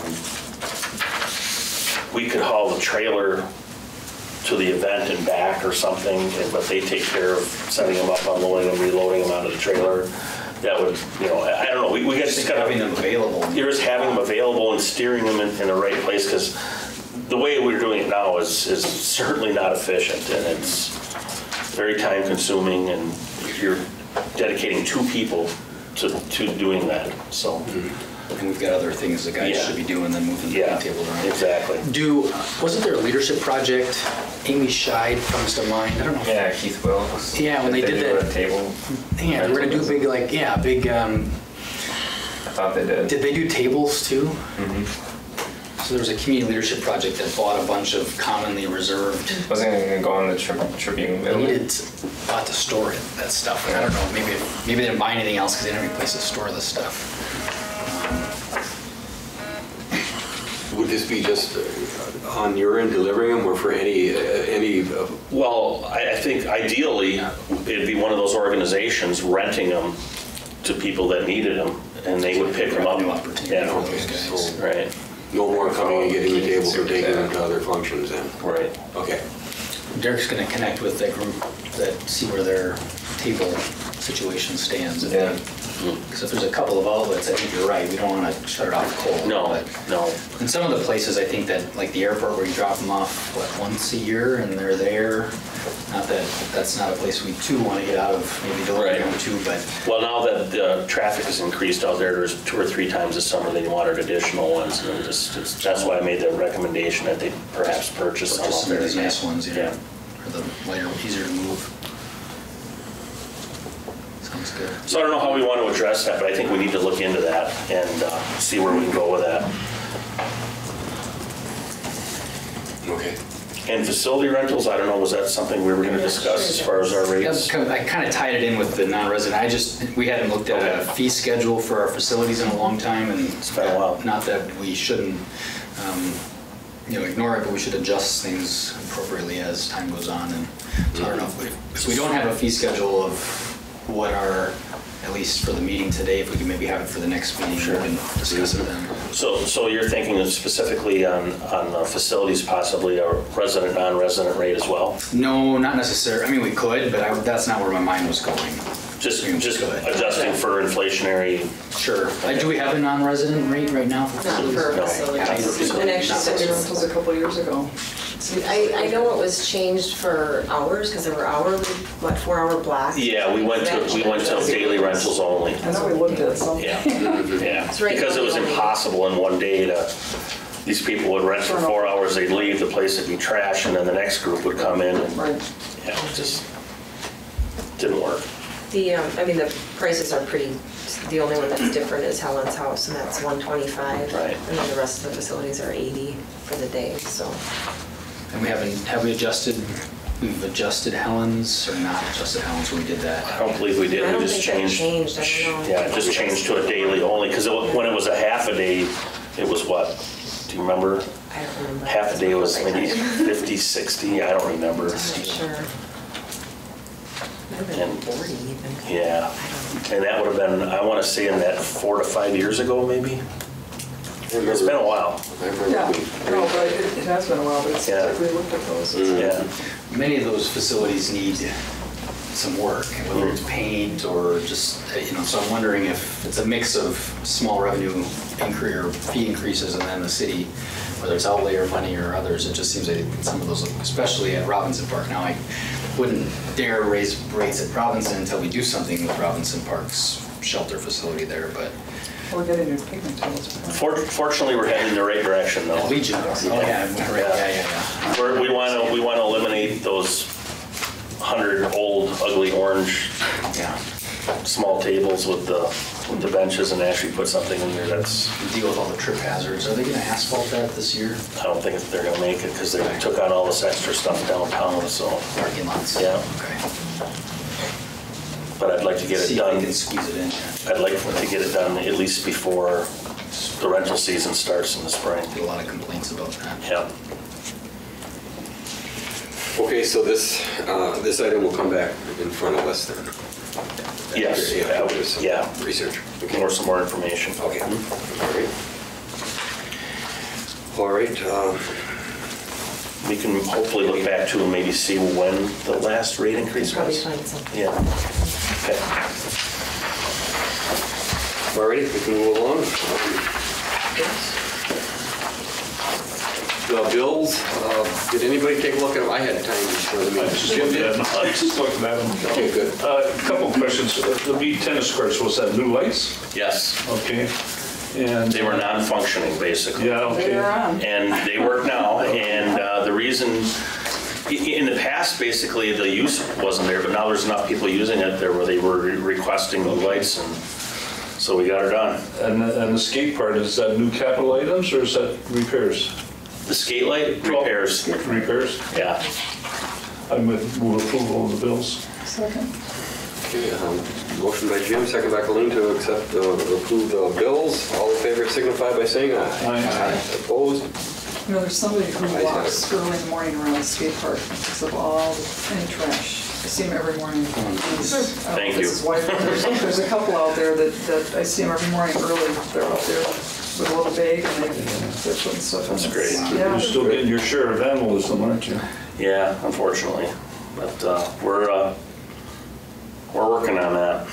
we could haul the trailer to the event and back or something, but they take care of setting them up, unloading them, reloading them onto the trailer. That would, you know, I don't know, we, we just gotta. having them available. You're just having them available and steering them in, in the right place, because the way we're doing it now is, is certainly not efficient, and it's very time consuming, and you're dedicating two people to, to doing that, so. And we've got other things the guys Yeah. should be doing than moving the Yeah, table around. exactly. Do, wasn't there a leadership project? Amy Scheid comes to mind. I don't know. if- Yeah, Keith Wilkes. Yeah, when they did do that- a table. Yeah, we're gonna do big, like, yeah, big, um, I thought they did. did they do tables too? Mhm. So there was a community leadership project that bought a bunch of commonly reserved. Wasn't it gonna go on the tri- Tribune They building? needed a lot to store it, that stuff. I don't know, maybe, maybe they didn't buy anything else because they didn't have any place to store this stuff. Would this be just uh, on your end delivering them, or for any, uh, any, uh, Well, I, I think ideally, it'd be one of those organizations renting them to people that needed them, and they would pick them up. Revenue opportunity Yeah, for those guys. right, no more coming and getting the tables or taking them to other functions then? right. Okay. Derek's gonna connect with that group that, see where their table situation stands. Yeah. Because if there's a couple of outlets, I think you're right, we don't wanna shut it off cold. No, but- no. In some of the places, I think that, like the airport where you drop them off, what, once a year and they're there? Not that, that's not a place we too want to get out of, maybe delivering them to, but Well, now that the traffic has increased out there, there's two or three times this summer they wanted additional ones, and just, it's- that's why I made the recommendation that they perhaps purchase some just out some of there. these nice ones, Yeah. yeah. Or the lighter, easier to move. Sounds good. So I don't know how we want to address that, but I think we need to look into that and uh, see where we can go with that. Okay. And facility rentals, I don't know, was that something we were going to discuss as far as our rates? Yeah, I kind of tied it in with the non-resident. I just, we hadn't looked at a fee schedule for our facilities in a long time, and It's been a while. not that we shouldn't, um, you know, ignore it, but we should adjust things appropriately as time goes on. And so I don't know if we, if we don't have a fee schedule of what our, at least for the meeting today, if we can maybe have it for the next meeting, we can discuss it then. So, so you're thinking specifically on, on uh, facilities, possibly a resident, non-resident rate as well? No, not necessarily. I mean, we could, but I, that's not where my mind was going. Just, We just could. adjusting for inflationary? Sure. Uh, Do we have a non-resident rate right now for Not facilities? for No. facilities. Yeah, And actually, not since- Rentals a couple years ago. I, I know it was changed for hours, because there were hourly, what, four-hour blocks? Yeah, we went to, we went to daily rentals only. I know we looked at some. Yeah, yeah, It's right because it was now the only- impossible in one day to, these people would rent for four hours, they'd leave, the place would be trash, and then the next group would come in, and, Right. yeah, it just didn't work. The, um, I mean, the prices are pretty, the only one that's different is Helen's House, and that's one twenty-five. Right. And then the rest of the facilities are eighty for the day, so. And we haven't, have we adjusted, we've adjusted Helen's or not adjusted Helen's when we did I that? don't believe we did, I we don't just think that changed. changed, I don't know. Yeah, it just changed to a daily only, because when it was a half a day, it was what? Do you remember? I don't remember. Half a day was maybe fifty, sixty, I don't remember. I'm not sure. Might have been And- forty even. Yeah, and that would have been, I want to say in that four to five years ago, maybe? It's been a while, I remember Yeah, we- no, but it it has been a while, but it's, Yeah. like we looked at those. yeah. Many of those facilities need some work, whether it's paint or just, uh, you know, so I'm wondering if it's a mix of small revenue increase or fee increases and then the city, whether it's outlay or money or others, it just seems like some of those, especially at Robinson Park. Now, I wouldn't dare raise rates at Robinson until we do something with Robinson Park's shelter facility there, but We're getting new picnic tables. For- Fortunately, we're heading in the right direction, though. Legion, oh yeah, yeah, yeah, yeah. We're- We want to, we want to eliminate those hundred old ugly orange Yeah, small tables with the, with the benches and actually put something in there that's, deal with all the trip hazards. Are they gonna asphalt that this year? I don't think they're going to make it because they took on all this extra stuff downtown, so. Parking lots? Yeah. Okay. but I'd like to get it See if done. they can squeeze it in, yeah. I'd like to get it done at least before the rental season starts in the spring. Get a lot of complaints about that. Yeah. Okay, so this, uh, this item will come back in front of us then? Yes, Yeah, yeah, there's some yeah. research. Okay. Or some more information. Okay, all right. All right, um, We can hopefully look back to and maybe see when the last rate increase Probably was. find something. Yeah. Okay. all right, we can move along. The bills, uh, did anybody take a look at them? I had time before the meeting. Jim did? I just looked at them. Okay, good. Uh, A couple of questions. The beach tennis courts, was that new lights? Yes, Okay. And, they were non-functioning basically. yeah, okay. They're on. And they work now, and uh, the reason, i- in the past, basically, the use wasn't there, but now there's enough people using it there where they were re- requesting the lights, and so we got her done. And, the- and the skate part, is that new capital items or is that repairs? The skate light repairs, Repairs? yeah. I would move approval of the bills. Second. Okay, um, motion by Jim, second by Colleen to accept, uh, approve the bills. All in favor signify by saying aye. Aye. Opposed? You know, there's somebody who Ayes have walks early in the morning around the skate park and picks up all the any trash. I see him every morning. He's- I don't know if Thank this you. is why- There's there's a couple out there that, that I see him every morning early. They're out there with a little bag and they, they're putting stuff in. That's great. Yeah. You're still getting your share of vandalism, aren't you? Yeah, unfortunately, but uh, we're, uh, we're working on that.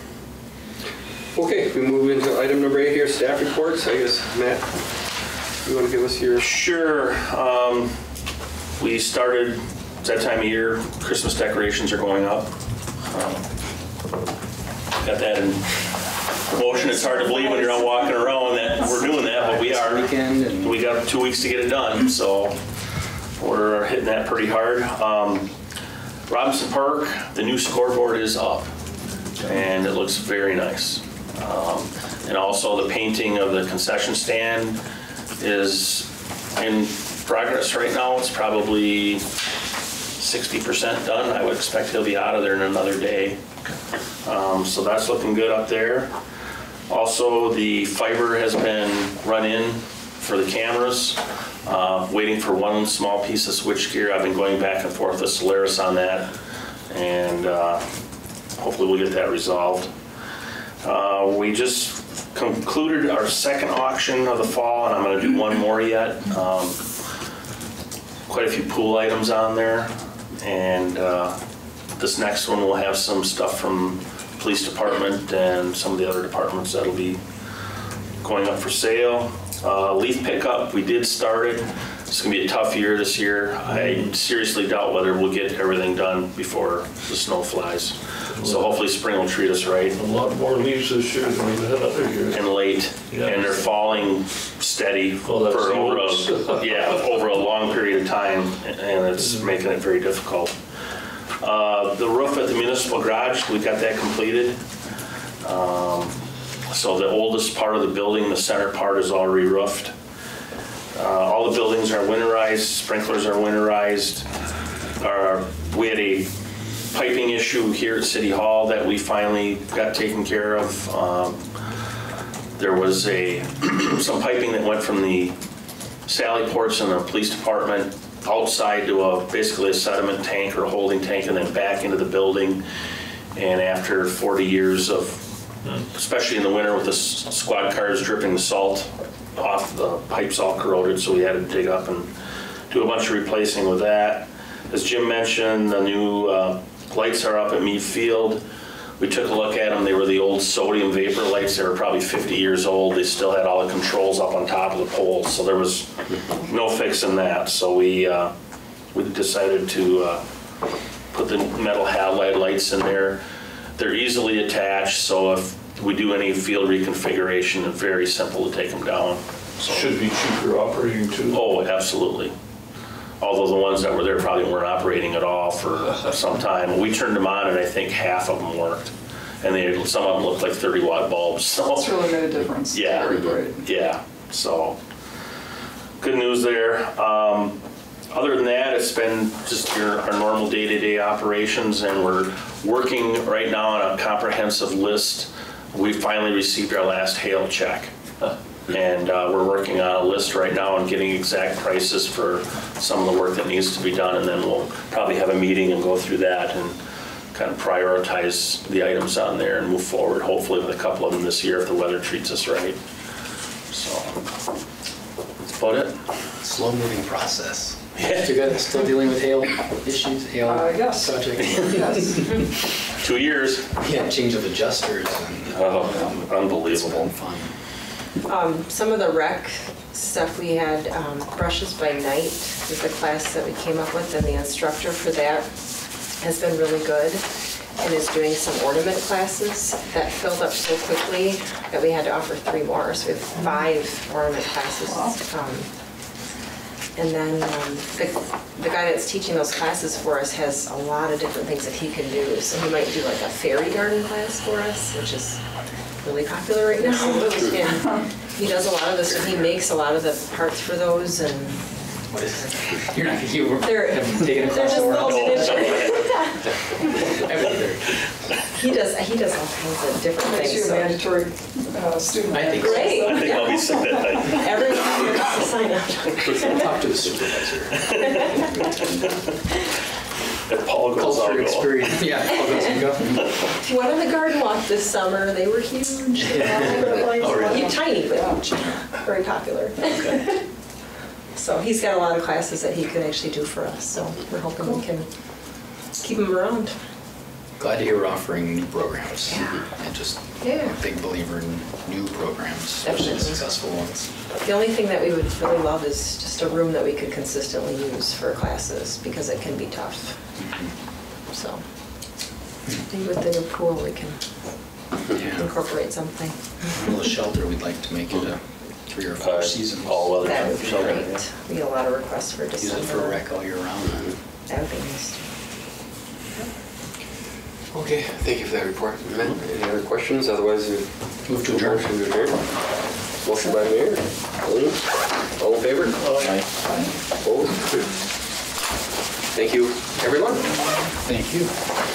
Okay, we move into item number eight here, staff reports. I guess, Matt, you want to give us your? Sure. Um, we started, it's that time of year, Christmas decorations are going up. Um, Got that in motion. It's hard to believe when you're out walking around that we're doing that, but we are. Weekend and We got two weeks to get it done, so we're hitting that pretty hard. Um, Robinson Park, the new scoreboard is up, and it looks very nice. Um, And also the painting of the concession stand is in progress right now. It's probably sixty percent done. I would expect he'll be out of there in another day. Um, So that's looking good up there. Also, the fiber has been run in for the cameras. Uh, Waiting for one small piece of switchgear. I've been going back and forth with Solaris on that, and uh, hopefully we'll get that resolved. Uh, We just concluded our second auction of the fall, and I'm gonna do one more yet. Um, Quite a few pool items on there, and uh, this next one will have some stuff from police department and some of the other departments that'll be going up for sale. Uh, Leaf pickup, we did start it. It's gonna be a tough year this year. I seriously doubt whether we'll get everything done before the snow flies. So hopefully spring will treat us right. A lot more leaves this year than we've had other years. And late, and they're falling steady for Well, that's the over hopes. a, yeah, over a long period of time, and it's making it very difficult. Uh, The roof at the municipal garage, we got that completed. Um, So the oldest part of the building, the center part, is all re-roofed. Uh, All the buildings are winterized, sprinklers are winterized. Our- We had a piping issue here at City Hall that we finally got taken care of. Um, There was a, some piping that went from the Sally ports in the police department outside to a, basically a sediment tank or a holding tank, and then back into the building. And after forty years of, especially in the winter with the s- squad cars dripping the salt off, the pipes all corroded, so we had to dig up and do a bunch of replacing with that. As Jim mentioned, the new uh, lights are up at Meade Field. We took a look at them. They were the old sodium vapor lights. They were probably fifty years old. They still had all the controls up on top of the poles, so there was no fixing that. So we uh, we decided to uh, put the metal halide lights in there. They're easily attached, so if we do any field reconfiguration, it's very simple to take them down. So, Should be cheaper operating too. oh, absolutely. Although the ones that were there probably weren't operating at all for some time. We turned them on and I think half of them worked. And they, some of them looked like thirty watt bulbs, so. It's really made a difference. Yeah. Very bright. Yeah, so, good news there. Um, Other than that, it's been just your, our normal day-to-day operations, and we're working right now on a comprehensive list. We finally received our last hail check. And uh, we're working on a list right now and getting exact prices for some of the work that needs to be done, and then we'll probably have a meeting and go through that and kind of prioritize the items on there and move forward, hopefully with a couple of them this year if the weather treats us right. So that's about it. Slow-moving process. You guys still dealing with hail issues, hail Uh, yes. project? Yes. Two years. Yeah, change of adjusters and. Oh, It's unbelievable. been fun. Um, some of the rec stuff, we had um, Brushes by Night is the class that we came up with, and the instructor for that has been really good and is doing some ornament classes that filled up so quickly that we had to offer three more. So we have five ornament classes. Um, and then um, the, the guy that's teaching those classes for us has a lot of different things that he can do. So he might do like a fairy garden class for us, which is really popular right now. And he does a lot of this, and he makes a lot of the parts for those, and What is it? You're not, you they're, haven't taken a they're class just or little miniature. Everything. He does, he does all kinds of different Makes you things. a so- mandatory uh, student. I think so. Great. I think I'll be sick that night. Everyone here has to sign up. Talk to the supervisor. If Paul goes, I'll Culture go. experience. Yeah, Paul goes, you go. He went on the garden walk this summer. They were huge. Oh, really? You tiny, but very popular. So he's got a lot of classes that he could actually do for us. So we're hoping we can keep him around. Glad to hear we're offering new programs. Yeah. And just Yeah. a big believer in new programs, especially Definitely. successful ones. The only thing that we would really love is just a room that we could consistently use for classes, because it can be tough. So maybe with the new pool, we can Yeah. incorporate something. A little shelter, we'd like to make it a three or four Uh, seasons. all weather That would be shelter. great. We get a lot of requests for Use December. it for rec all year round. That would be nice. Okay, thank you for that report. Matt, any other questions? Otherwise, uh, Move to adjourn. motion to adjourn. Motion by the mayor. Colleen, all in favor? Opposed? Thank you, everyone. Thank you.